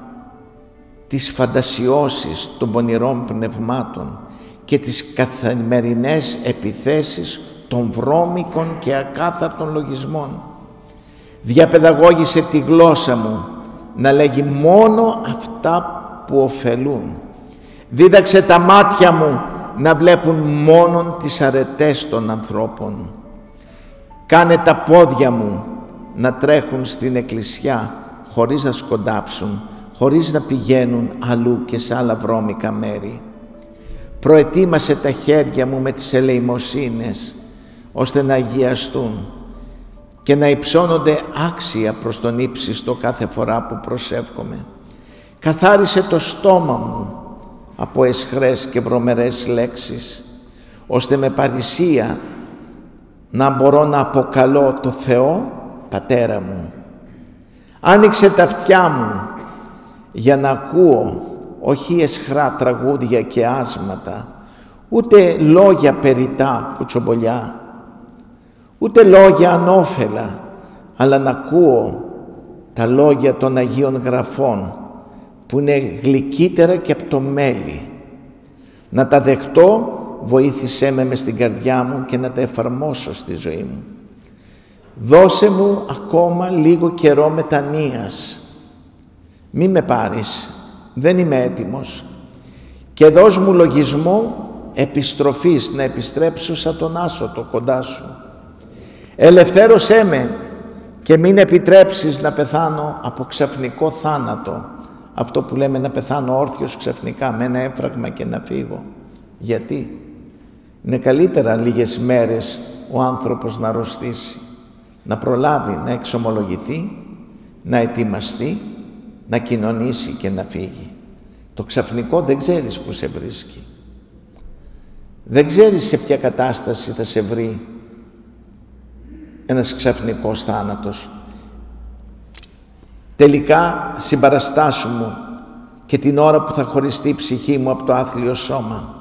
τις φαντασιώσεις των πονηρών πνευμάτων και τις καθημερινές επιθέσεις των βρώμικων και ακάθαρτων λογισμών. Διαπαιδαγώγησε τη γλώσσα μου να λέγει μόνο αυτά που ωφελούν. Δίδαξε τα μάτια μου να βλέπουν μόνον τις αρετές των ανθρώπων. Κάνε τα πόδια μου να τρέχουν στην εκκλησιά χωρίς να σκοντάψουν, χωρίς να πηγαίνουν αλλού και σε άλλα βρώμικα μέρη. Προετοίμασε τα χέρια μου με τις ελεημοσύνες, ώστε να αγιαστούν και να υψώνονται άξια προς τον ύψιστο κάθε φορά που προσεύχομαι. Καθάρισε το στόμα μου από αισχρές και βρωμερές λέξεις, ώστε με παρησία να μπορώ να αποκαλώ το Θεό Πατέρα μου. Άνοιξε τα αυτιά μου για να ακούω όχι αισχρά τραγούδια και άσματα, ούτε λόγια περιτά κουτσομπολιά, ούτε λόγια ανώφελα, αλλά να ακούω τα λόγια των Αγίων Γραφών που είναι γλυκύτερα και από το μέλι. Να τα δεχτώ, βοήθησέ με μες στην καρδιά μου και να τα εφαρμόσω στη ζωή μου. Δώσε μου ακόμα λίγο καιρό μετανοίας. Μη με πάρεις, δεν είμαι έτοιμος. Και δώσ' μου λογισμό επιστροφής, να επιστρέψω σαν τον άσωτο κοντά σου. Ελευθέρωσέ με και μην επιτρέψεις να πεθάνω από ξαφνικό θάνατο. Αυτό που λέμε να πεθάνω όρθιος ξαφνικά, με ένα έμφραγμα και να φύγω. Γιατί? Είναι καλύτερα λίγες μέρες ο άνθρωπος να αρρωστήσει, να προλάβει να εξομολογηθεί, να ετοιμαστεί, να κοινωνήσει και να φύγει. Το ξαφνικό δεν ξέρεις που σε βρίσκει. Δεν ξέρεις σε ποια κατάσταση θα σε βρει ένας ξαφνικός θάνατος. Τελικά συμπαραστάσου μου και την ώρα που θα χωριστεί η ψυχή μου από το άθλιο σώμα.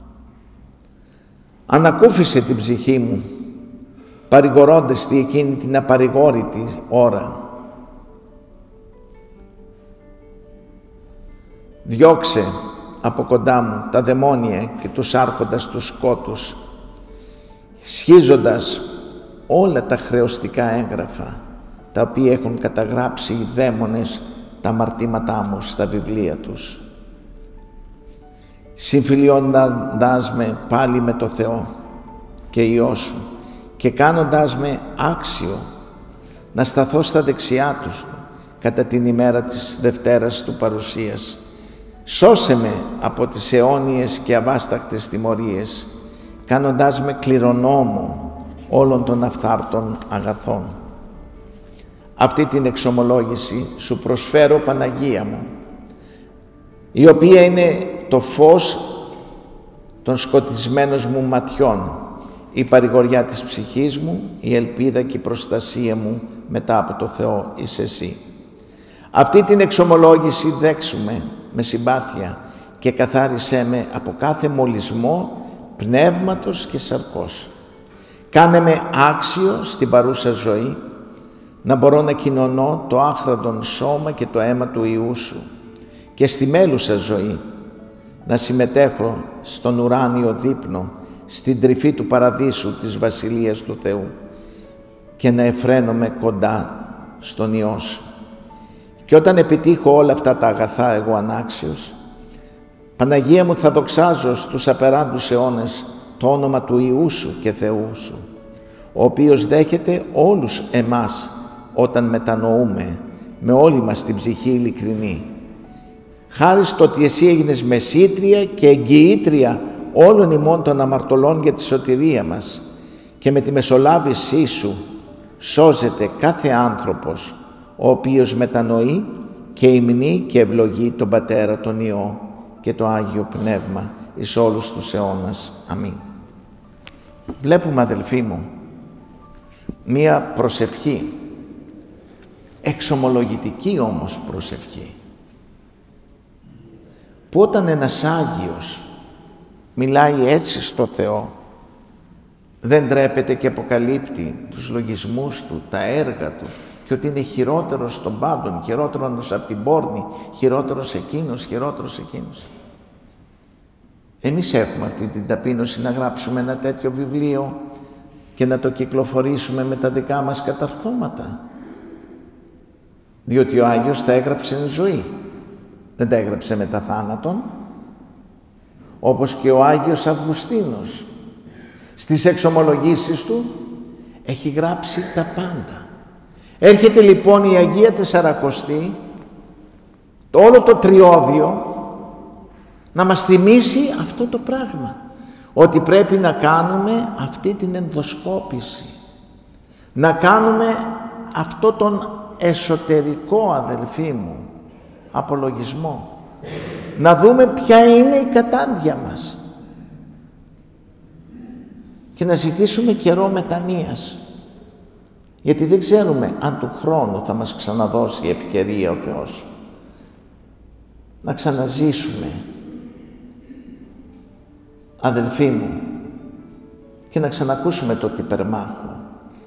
Ανακούφισε την ψυχή μου, παρηγορώντας τη εκείνη την απαρηγόρητη ώρα. Διώξε από κοντά μου τα δαιμόνια και τους άρχοντας τους σκότους, σχίζοντας όλα τα χρεωστικά έγγραφα, τα οποία έχουν καταγράψει οι δαίμονες τα αμαρτήματά μου στα βιβλία τους. Συμφιλιώνοντας με πάλι με το Θεό και Υιό σου και κάνοντάς με άξιο να σταθώ στα δεξιά τους κατά την ημέρα της Δευτέρας του παρουσίας. Σώσε με από τις αιώνιες και αβάστακτες τιμωρίες, κάνοντάς με κληρονόμο όλων των αυθάρτων αγαθών. Αυτή την εξομολόγηση σου προσφέρω, Παναγία μου, η οποία είναι το φως των σκοτισμένων μου ματιών, η παρηγοριά της ψυχής μου, η ελπίδα και η προστασία μου μετά από το Θεό είσαι εσύ. Αυτή την εξομολόγηση δέξουμε με συμπάθεια και καθάρισέ με από κάθε μολυσμό πνεύματος και σαρκός. Κάνε με άξιο στην παρούσα ζωή να μπορώ να κοινωνώ το άχραντον σώμα και το αίμα του Υιού σου και στη μέλουσα ζωή να συμμετέχω στον ουράνιο δείπνο, στην τρυφή του παραδείσου της Βασιλείας του Θεού και να εφραίνομαι κοντά στον Υιό σου. Και όταν επιτύχω όλα αυτά τα αγαθά εγώ ανάξιος, Παναγία μου, θα δοξάζω στους απεράντους αιώνες το όνομα του Υιού σου και Θεού σου, ο οποίος δέχεται όλους εμάς όταν μετανοούμε με όλη μας την ψυχή ειλικρινή. Χάρη στο ότι εσύ έγινες μεσήτρια και εγγυήτρια όλων ημών των αμαρτωλών για τη σωτηρία μας και με τη μεσολάβησή σου σώζεται κάθε άνθρωπος ο οποίος μετανοεί και υμνεί και ευλογεί τον Πατέρα, τον Υιό και το Άγιο Πνεύμα εις όλους τους αιώνας. Αμήν. Βλέπουμε, αδελφοί μου, μία προσευχή, εξομολογητική όμως προσευχή, που όταν ένας Άγιος μιλάει έτσι στο Θεό, δεν ντρέπεται και αποκαλύπτει τους λογισμούς του, τα έργα του και ότι είναι χειρότερος των πάντων, χειρότερος από την πόρνη, χειρότερος εκείνος, χειρότερος εκείνος. Εμείς έχουμε αυτή την ταπείνωση να γράψουμε ένα τέτοιο βιβλίο και να το κυκλοφορήσουμε με τα δικά μας καταρθώματα. Διότι ο Άγιος τα έγραψε εν ζωή, δεν τα έγραψε μετά θάνατον, όπως και ο Άγιος Αυγουστίνος. Στις εξομολογήσεις του έχει γράψει τα πάντα. Έρχεται λοιπόν η Αγία Τεσσαρακοστή, το όλο το τριώδιο, να μας θυμίσει αυτό το πράγμα, ότι πρέπει να κάνουμε αυτή την ενδοσκόπηση, να κάνουμε αυτό τον εσωτερικό, αδελφοί μου, απολογισμό, να δούμε ποια είναι η κατάντια μας και να ζητήσουμε καιρό μετανοίας, γιατί δεν ξέρουμε αν του χρόνου θα μας ξαναδώσει ευκαιρία ο Θεός να ξαναζήσουμε, αδελφοί μου, και να ξανακούσουμε το τυπερμάχο,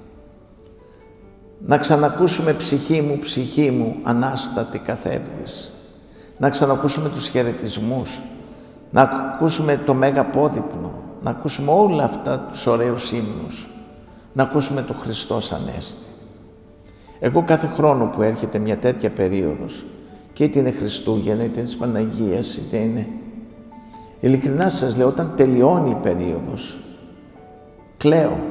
να ξανακούσουμε ψυχή μου, ψυχή μου, ανάστατη καθεύδης, να ξανακούσουμε τους χαιρετισμούς, να ακούσουμε το Μέγα Πόδυπνο, να ακούσουμε όλα αυτά τους ωραίους ύμνους, να ακούσουμε το Χριστός Ανέστη. Εγώ κάθε χρόνο που έρχεται μια τέτοια περίοδος, και είτε είναι Χριστούγεννα, είτε είναι της Παναγίας, είτε είναι, Ειλικρινά σας λέω, όταν τελειώνει η περίοδος, κλαίω.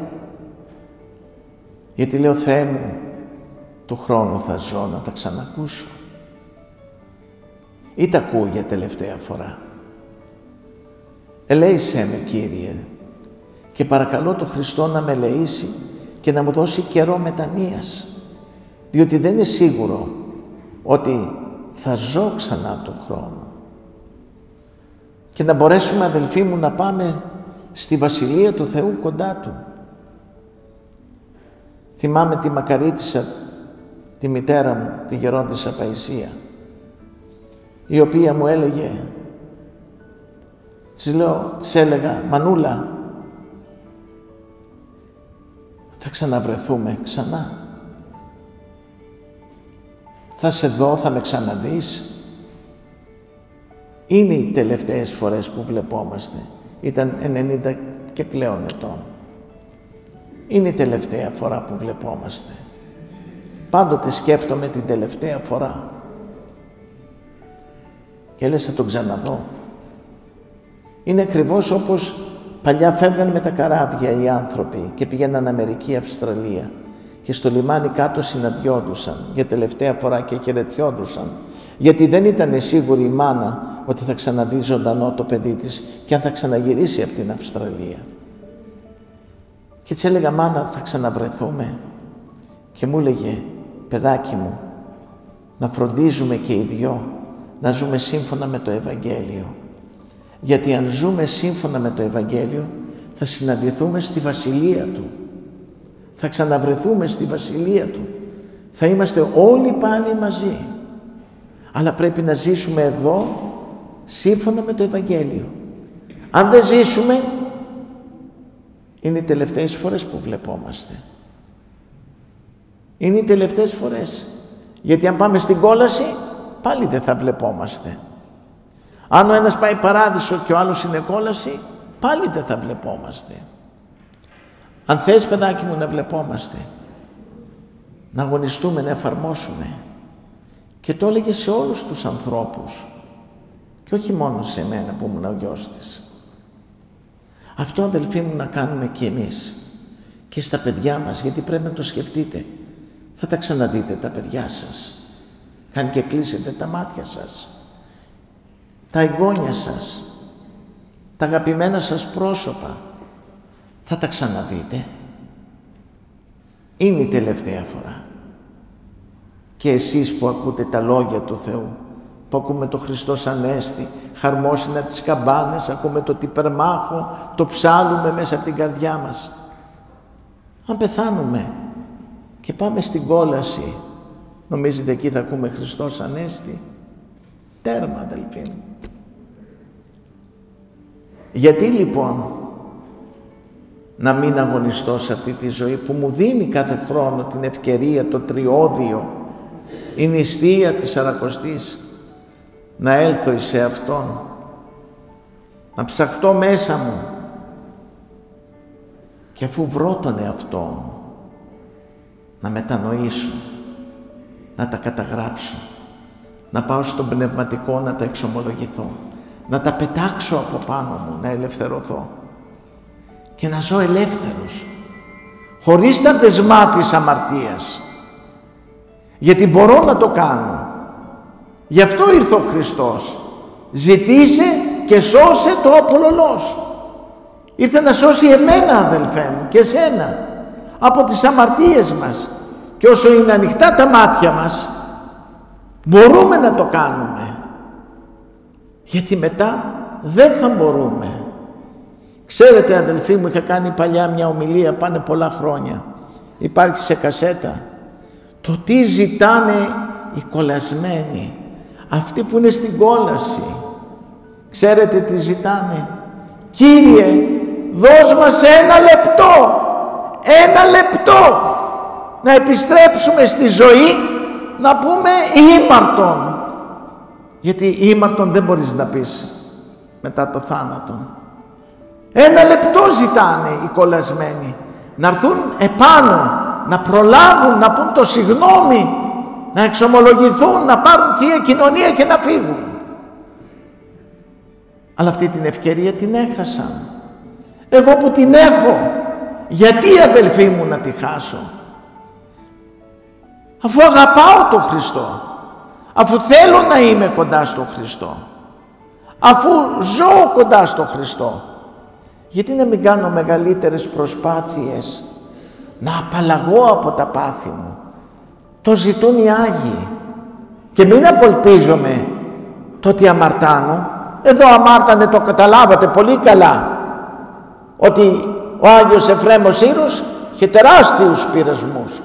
Γιατί λέω, Θεέ μου, του χρόνου θα ζω να τα ξανακούσω. Ή τα ακούω για τελευταία φορά. Ελέησέ με, Κύριε, και παρακαλώ τον Χριστό να με ελεήσει και να μου δώσει καιρό μετανοίας, διότι δεν είναι σίγουρο ότι θα ζω ξανά τον χρόνο. Και να μπορέσουμε, αδελφοί μου, να πάμε στη Βασιλεία του Θεού κοντά Του. Θυμάμαι τη μακαρίτισσα, τη μητέρα μου, τη γερόντισσα Παϊσία, η οποία μου έλεγε, της, λέω, της έλεγα, Μανούλα, θα ξαναβρεθούμε ξανά. Θα σε δω, θα με ξαναδείς. Είναι οι τελευταίες φορές που βλεπόμαστε. Ήταν ενενήντα και πλέον ετών. Είναι η τελευταία φορά που βλεπόμαστε. Πάντοτε σκέφτομαι την τελευταία φορά. Και λες, θα τον ξαναδώ. Είναι ακριβώς όπως παλιά φεύγαν με τα καράβια οι άνθρωποι και πήγαιναν Αμερική, Αυστραλία και στο λιμάνι κάτω συναντιόντουσαν για τελευταία φορά και χαιρετιόντουσαν, γιατί δεν ήταν σίγουρη η μάνα ότι θα ξαναδεί ζωντανό το παιδί της και αν θα ξαναγυρίσει από την Αυστραλία. Και της έλεγα, μάνα, θα ξαναβρεθούμε? Και μου έλεγε, παιδάκι μου, να φροντίζουμε και οι δυο να ζούμε σύμφωνα με το Ευαγγέλιο. Γιατί αν ζούμε σύμφωνα με το Ευαγγέλιο, θα συναντηθούμε στη Βασιλεία Του. Θα ξαναβρεθούμε στη Βασιλεία Του. Θα είμαστε όλοι πάλι μαζί. Αλλά πρέπει να ζήσουμε εδώ σύμφωνα με το Ευαγγέλιο. Αν δεν ζήσουμε, είναι οι τελευταίες φορές που βλεπόμαστε. Είναι οι τελευταίες φορές. Γιατί αν πάμε στην κόλαση, πάλι δεν θα βλεπόμαστε. Αν ο ένας πάει παράδεισο και ο άλλος είναι κόλαση, πάλι δεν θα βλεπόμαστε. Αν θες, παιδάκι μου, να βλεπόμαστε, να αγωνιστούμε, να εφαρμόσουμε. Και το έλεγε σε όλους τους ανθρώπους και όχι μόνο σε μένα που ήμουν ο γιος της. Αυτό, αδελφοί μου, να κάνουμε και εμείς και στα παιδιά μας, γιατί πρέπει να το σκεφτείτε. Θα τα ξαναδείτε τα παιδιά σας. Καν και κλείσετε τα μάτια σας. Τα εγγόνια σας, τα αγαπημένα σας πρόσωπα, θα τα ξαναδείτε. Είναι η τελευταία φορά. Και εσείς που ακούτε τα λόγια του Θεού, που ακούμε το Χριστός Ανέστη, χαρμόσυνα τις καμπάνες, ακούμε το τυπερμάχο, το ψάλουμε μέσα από την καρδιά μας. Αν πεθάνουμε και πάμε στην κόλαση, νομίζετε εκεί θα ακούμε Χριστός Ανέστη? Τέρμα, αδελφοί μου. Γιατί λοιπόν να μην αγωνιστώ σε αυτή τη ζωή που μου δίνει κάθε χρόνο την ευκαιρία, το τριώδιο, η νηστεία της Σαρακοστής, να έλθω εις σε Αυτόν, να ψαχτώ μέσα μου και αφού βρω τον εαυτό μου, να μετανοήσω, να τα καταγράψω, να πάω στον πνευματικό να τα εξομολογηθώ, να τα πετάξω από πάνω μου, να ελευθερωθώ και να ζω ελεύθερος, χωρίς τα δεσμά της αμαρτίας. Γιατί μπορώ να το κάνω. Γι' αυτό ήρθε ο Χριστός. Ζητήσε και σώσε το απολωλός. Ήρθε να σώσει εμένα, αδελφέ μου, και σένα, από τις αμαρτίες μας. Και όσο είναι ανοιχτά τα μάτια μας, μπορούμε να το κάνουμε. Γιατί μετά δεν θα μπορούμε. Ξέρετε, αδελφοί μου, είχα κάνει παλιά μια ομιλία, πάνε πολλά χρόνια. Υπάρχει σε κασέτα. Το τι ζητάνε οι κολλασμένοι, αυτοί που είναι στην κόλαση. Ξέρετε τι ζητάνε? Κύριε, δώσ' μας ένα λεπτό, ένα λεπτό, να επιστρέψουμε στη ζωή, να πούμε ήμαρτον. Γιατί ήμαρτον δεν μπορείς να πεις μετά το θάνατο. Ένα λεπτό ζητάνε οι κολλασμένοι, να έρθουν επάνω, να προλάβουν, να πούν το συγγνώμη, να εξομολογηθούν, να πάρουν Θεία Κοινωνία και να φύγουν. Αλλά αυτή την ευκαιρία την έχασαν. Εγώ που την έχω, γιατί αδελφοί μου να τη χάσω? Αφού αγαπάω τον Χριστό, αφού θέλω να είμαι κοντά στον Χριστό, αφού ζω κοντά στον Χριστό, γιατί να μην κάνω μεγαλύτερες προσπάθειες να απαλλαγώ από τα πάθη μου? Το ζητούν οι Άγιοι. Και μην απολπίζομαι το ότι αμαρτάνω. Εδώ αμάρτανε, το καταλάβατε πολύ καλά, ότι ο Άγιος Εφραίμος Ήρος είχε τεράστιους πειρασμούς.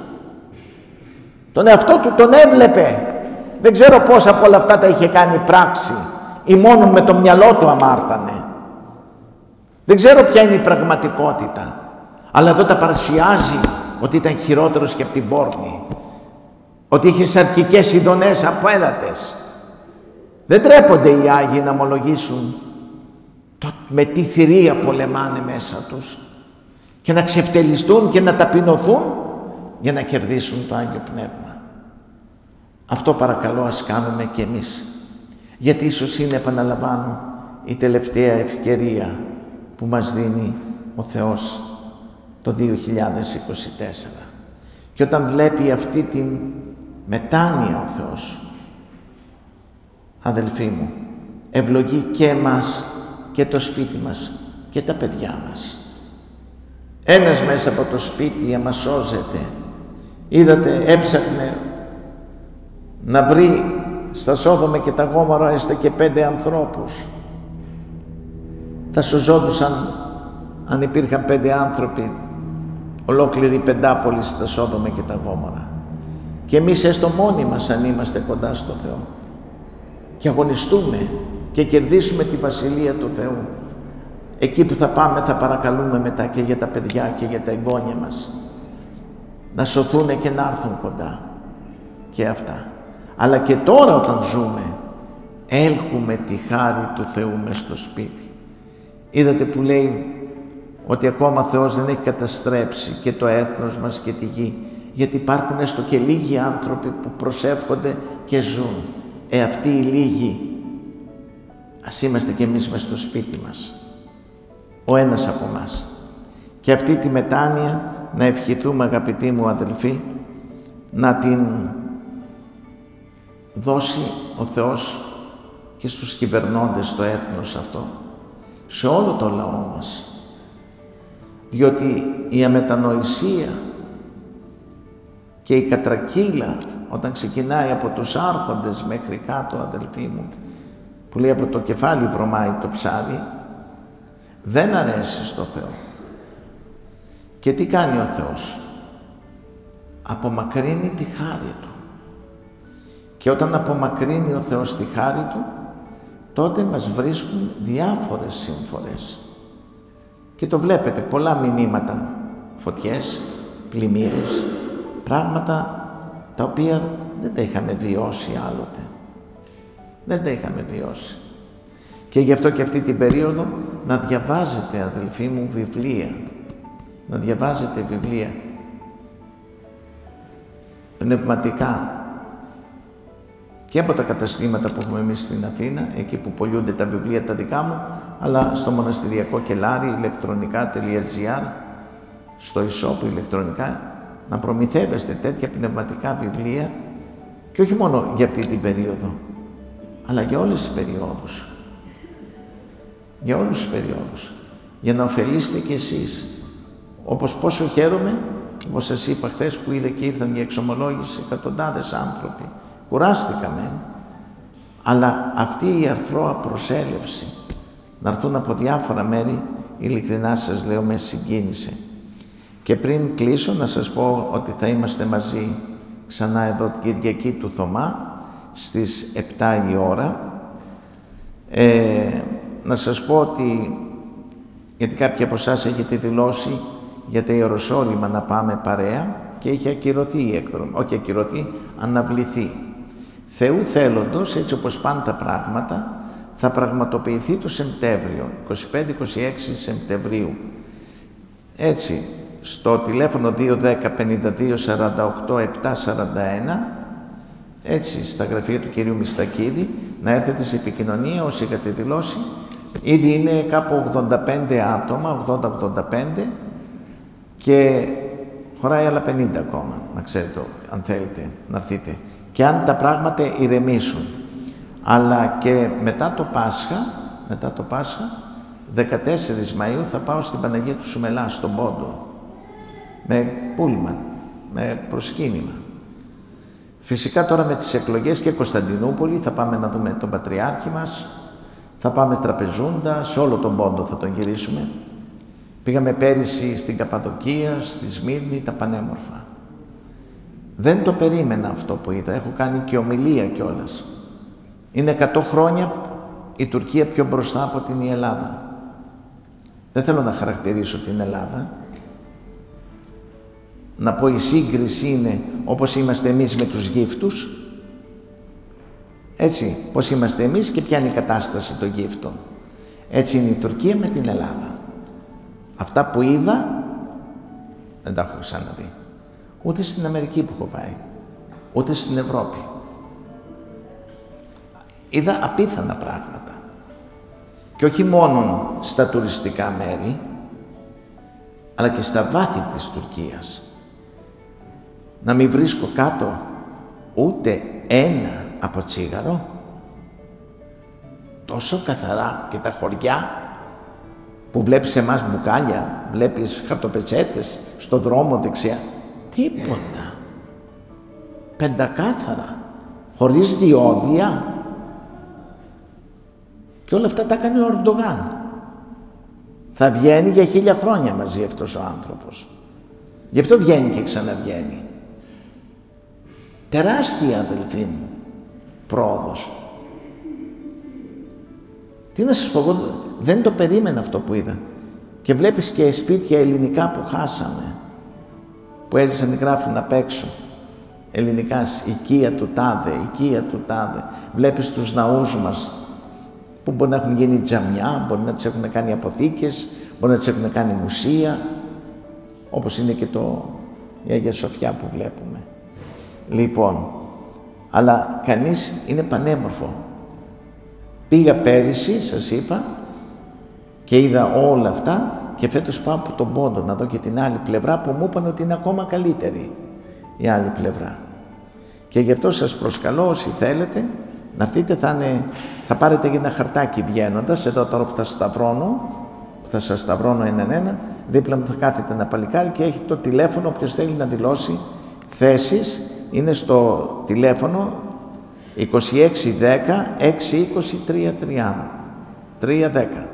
Τον εαυτό του τον έβλεπε. Δεν ξέρω πόσα από όλα αυτά τα είχε κάνει πράξη ή μόνο με το μυαλό του αμάρτανε. Δεν ξέρω ποια είναι η πραγματικότητα. Αλλά εδώ τα παρουσιάζει ότι ήταν χειρότερος και από την πόρνη. Ότι είχε σαρκικές ειδονές απέραντες. Δεν τρέπονται οι Άγιοι να ομολογήσουν το με τι θηρία πολεμάνε μέσα τους και να ξεφτελιστούν και να ταπεινωθούν για να κερδίσουν το Άγιο Πνεύμα. Αυτό παρακαλώ ας κάνουμε και εμείς. Γιατί ίσως είναι, επαναλαμβάνω, η τελευταία ευκαιρία που μας δίνει ο Θεός το δύο χιλιάδες είκοσι τέσσερα. Και όταν βλέπει αυτή την μετάνοια ο Θεός, αδελφοί μου, ευλογεί και εμάς και το σπίτι μας και τα παιδιά μας. Ένας μέσα από το σπίτι αμασώζεται. Είδατε, έψαχνε να βρει στα Σόδομα και τα Γόμορα έστω και πέντε ανθρώπους. Θα σωζόντουσαν αν υπήρχαν πέντε άνθρωποι, ολόκληρη πεντάπολη στα Σόδομα και τα Γόμορα. Και εμείς έστω μόνοι μας αν είμαστε κοντά στο Θεό και αγωνιστούμε και κερδίσουμε τη Βασιλεία του Θεού, εκεί που θα πάμε θα παρακαλούμε μετά και για τα παιδιά και για τα εγγόνια μας να σωθούν και να έρθουν κοντά και αυτά. Αλλά και τώρα όταν ζούμε έλκουμε τη χάρη του Θεού μες στο σπίτι. Είδατε που λέει ότι ακόμα Θεός δεν έχει καταστρέψει και το έθνος μας και τη γη, γιατί υπάρχουν έστω και λίγοι άνθρωποι που προσεύχονται και ζουν. Ε, αυτοί οι λίγοι, ας είμαστε κι εμείς μες στο σπίτι μας, ο ένας από μας. Και αυτή τη μετάνοια να ευχηθούμε, αγαπητοί μου αδελφοί, να την δώσει ο Θεός και στους κυβερνώντες στο έθνος αυτό, σε όλο το λαό μας. Διότι η αμετανοησία και η κατρακύλα όταν ξεκινάει από τους άρχοντες μέχρι κάτω, αδελφοί μου, που λέει από το κεφάλι βρωμάει το ψάρι, δεν αρέσει στο Θεό. Και τι κάνει ο Θεός? Απομακρύνει τη χάρη Του. Και όταν απομακρύνει ο Θεός τη χάρη Του, τότε μας βρίσκουν διάφορες σύμφορες. Και το βλέπετε, πολλά μηνύματα, φωτιές, πλημμύρες, πράγματα τα οποία δεν τα είχαμε βιώσει άλλοτε. Δεν τα είχαμε βιώσει. Και γι' αυτό και αυτή την περίοδο να διαβάζετε, αδελφοί μου, βιβλία. Να διαβάζετε βιβλία πνευματικά. Και από τα καταστήματα που έχουμε εμείς στην Αθήνα, εκεί που πωλούνται τα βιβλία τα δικά μου, αλλά στο μοναστηριακό κελάρι, ηλεκτρονικά.gr, στο e-shop ηλεκτρονικά, να προμηθεύεστε τέτοια πνευματικά βιβλία και όχι μόνο για αυτή την περίοδο, αλλά για όλες τις περιόδους. Για όλους τους περιόδους. Για να ωφελήσετε κι εσείς. Όπως πόσο χαίρομαι, όπως σας είπα χθες που είδα και ήρθαν για εξομολόγηση εκατοντάδες άνθρωποι. Κουράστηκαμε, αλλά αυτή η αρθρώα προσέλευση να έρθουν από διάφορα μέρη, ειλικρινά σας λέω, με συγκίνησε. Και πριν κλείσω να σας πω ότι θα είμαστε μαζί ξανά εδώ την Κυριακή του Θωμά στις επτά η ώρα. Ε, να σας πω ότι, γιατί κάποιοι από εσάς έχετε δηλώσει για τα Ιεροσόλυμα να πάμε παρέα και είχε ακυρωθεί η έκδροση, όχι ακυρωθεί, αναβληθεί. Θεού θέλοντος, έτσι όπως πάνε τα πράγματα, θα πραγματοποιηθεί το Σεπτέμβριο, είκοσι πέντε είκοσι έξι Σεπτεμβρίου. Έτσι, στο τηλέφωνο δύο δέκα πενήντα δύο σαράντα οκτώ επτακόσια σαράντα ένα, έτσι, στα γραφεία του κυρίου Μιστακίδη, να έρθετε σε επικοινωνία όσοι είχατε δηλώσει Ήδη είναι κάπου ογδόντα πέντε άτομα, ογδόντα ογδόντα πέντε, και χωράει άλλα πενήντα ακόμα, να ξέρετε, αν θέλετε να έρθετε. Και αν τα πράγματα ηρεμήσουν. Αλλά και μετά το Πάσχα, μετά το Πάσχα, δεκατέσσερις Μαΐου θα πάω στην Παναγία του Σουμελά, στον Πόντο, με πούλμαν, με προσκύνημα. Φυσικά τώρα με τις εκλογές και Κωνσταντινούπολη θα πάμε να δούμε τον Πατριάρχη μας, θα πάμε Τραπεζούντα, σε όλο τον Πόντο θα τον γυρίσουμε. Πήγαμε πέρυσι στην Καπαδοκία, στη Σμύρνη, τα πανέμορφα. Δεν το περίμενα αυτό που είδα, έχω κάνει και ομιλία κιόλας. Είναι εκατό χρόνια η Τουρκία πιο μπροστά από την η Ελλάδα. Δεν θέλω να χαρακτηρίσω την Ελλάδα. Να πω η σύγκριση είναι όπως είμαστε εμείς με τους γύφτους. Έτσι, πώς είμαστε εμείς και ποια είναι η κατάσταση των γύφτων. Έτσι είναι η Τουρκία με την Ελλάδα. Αυτά που είδα δεν τα έχω ξαναδεί. Ούτε στην Αμερική που έχω πάει, ούτε στην Ευρώπη. Είδα απίθανα πράγματα. Και όχι μόνο στα τουριστικά μέρη, αλλά και στα βάθη της Τουρκίας. Να μην βρίσκω κάτω ούτε ένα από τσίγαρο. Τόσο καθαρά, και τα χωριά που βλέπεις εμάς μπουκάλια, βλέπεις χαρτοπετσέτες στο δρόμο δεξιά. Τίποτα. Πεντακάθαρα, χωρίς διόδια. Και όλα αυτά τα έκανε ο Ερντογάν. Θα βγαίνει για χίλια χρόνια μαζί αυτός ο άνθρωπος. Γι' αυτό βγαίνει και ξαναβγαίνει. Τεράστια, αδελφοί μου, πρόοδος. Τι να σας πω, εγώ δεν το περίμενα αυτό που είδα. Και βλέπεις και σπίτια ελληνικά που χάσαμε, που έζησαν να γράφουν απ' έξω. Ελληνικά, οικία του τάδε, οικία του τάδε. Βλέπεις τους ναούς μας, που μπορεί να έχουν γίνει τζαμιά, μπορεί να τις έχουν κάνει αποθήκες, μπορεί να τις έχουν κάνει μουσεία, όπως είναι και το, η Αγία Σοφιά που βλέπουμε. Λοιπόν, αλλά κανείς είναι πανέμορφο. Πήγα πέρυσι, σας είπα, και είδα όλα αυτά, και φέτος πάω από τον Πόντο να δω και την άλλη πλευρά που μου είπαν ότι είναι ακόμα καλύτερη η άλλη πλευρά. Και γι' αυτό σας προσκαλώ, όσοι θέλετε, να έρθετε. Θα, είναι, θα πάρετε και ένα χαρτάκι βγαίνοντας, εδώ τώρα που θα σταυρώνω, που θα σας σταυρώνω έναν έναν, δίπλα μου θα κάθεται ένα παλικάρι και έχει το τηλέφωνο, όποιος θέλει να δηλώσει θέσεις, είναι στο τηλέφωνο είκοσι έξι δέκα έξι είκοσι τρία τριάντα. τρία δέκα.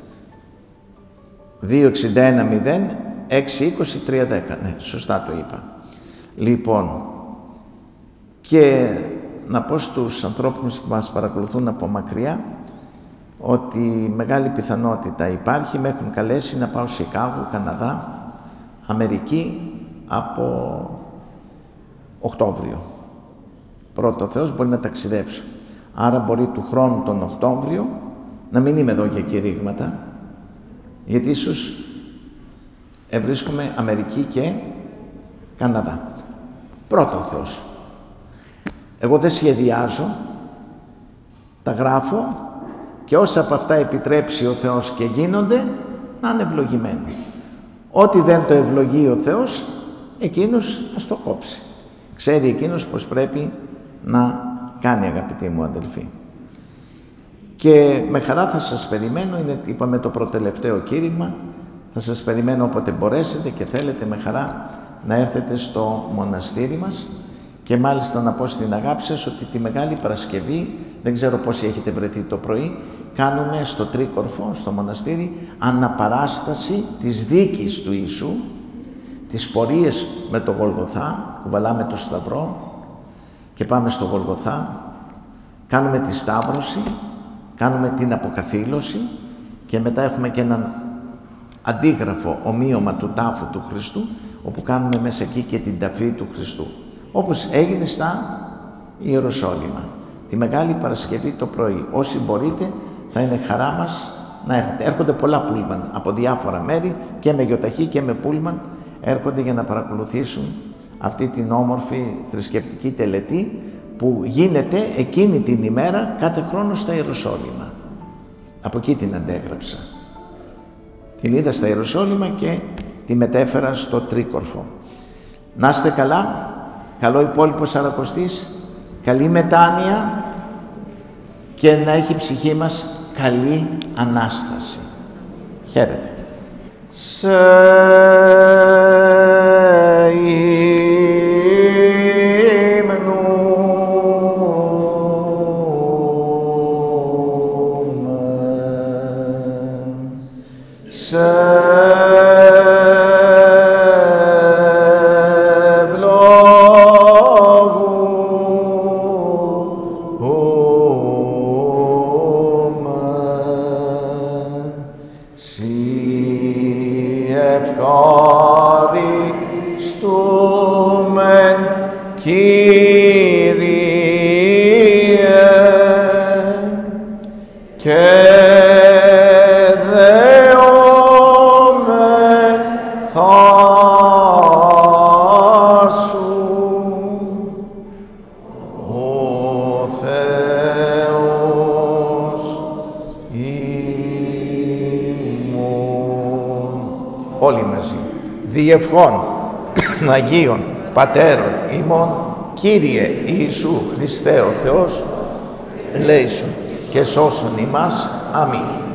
δύο εξήντα ένα μηδέν έξι είκοσι τρία δέκα. Ναι, σωστά το είπα. Λοιπόν, και να πω στους ανθρώπους που μας παρακολουθούν από μακριά ότι μεγάλη πιθανότητα υπάρχει, με έχουν καλέσει να πάω Σικάγο, Καναδά, Αμερική από Οκτώβριο. Πρώτο Θεός μπορεί να ταξιδέψω. Άρα μπορεί του χρόνου τον Οκτώβριο να μην είμαι εδώ για κηρύγματα, γιατί ίσως ευρίσκομαι Αμερική και Καναδά. Πρώτο Θεός. Εγώ δεν σχεδιάζω, τα γράφω και όσα από αυτά επιτρέψει ο Θεός και γίνονται, να είναι ευλογημένο. Ό,τι δεν το ευλογεί ο Θεός, εκείνος ας το κόψει. Ξέρει εκείνος πως πρέπει να κάνει, αγαπητοί μου αδελφοί. Και με χαρά θα σας περιμένω, είναι, είπαμε, το προτελευταίο κήρυγμα. Θα σας περιμένω όποτε μπορέσετε και θέλετε, με χαρά να έρθετε στο μοναστήρι μας. Και μάλιστα να πω στην αγάπη σας ότι τη Μεγάλη Παρασκευή, δεν ξέρω πόσοι έχετε βρεθεί το πρωί, κάνουμε στο Τρίκορφο, στο μοναστήρι, αναπαράσταση της δίκης του Ιησού, τις πορείες με το Γολγοθά, κουβαλάμε το σταυρό και πάμε στο Γολγοθά, κάνουμε τη σταύρωση, κάνουμε την αποκαθήλωση και μετά έχουμε και έναν αντίγραφο ομοίωμα του τάφου του Χριστού, όπου κάνουμε μέσα εκεί και την ταφή του Χριστού, όπως έγινε στα Ιεροσόλυμα. Τη Μεγάλη Παρασκευή το πρωί, όσοι μπορείτε, θα είναι χαρά μας να έρθετε. Έρχονται πολλά πούλμαν από διάφορα μέρη, και με γιοταχή και με πούλμαν, έρχονται για να παρακολουθήσουν αυτή την όμορφη θρησκευτική τελετή που γίνεται εκείνη την ημέρα κάθε χρόνο στα Ιεροσόλυμα. Από εκεί την αντέγραψα. Την είδα στα Ιεροσόλυμα και τη μετέφερα στο Τρίκορφο. Να είστε καλά, καλό υπόλοιπο Σαρακοστής, καλή μετάνοια και να έχει η ψυχή μας καλή Ανάσταση. Χαίρετε. Σε ευχαριστούμεν, Κύριε, και δεόμεθα σου, ο Θεός ημών. Όλοι μαζί, διευχών Αγίων Πατέρων ημών, Κύριε Ιησού Χριστέ ο Θεός, ελέησον και σώσον ημάς. Αμήν.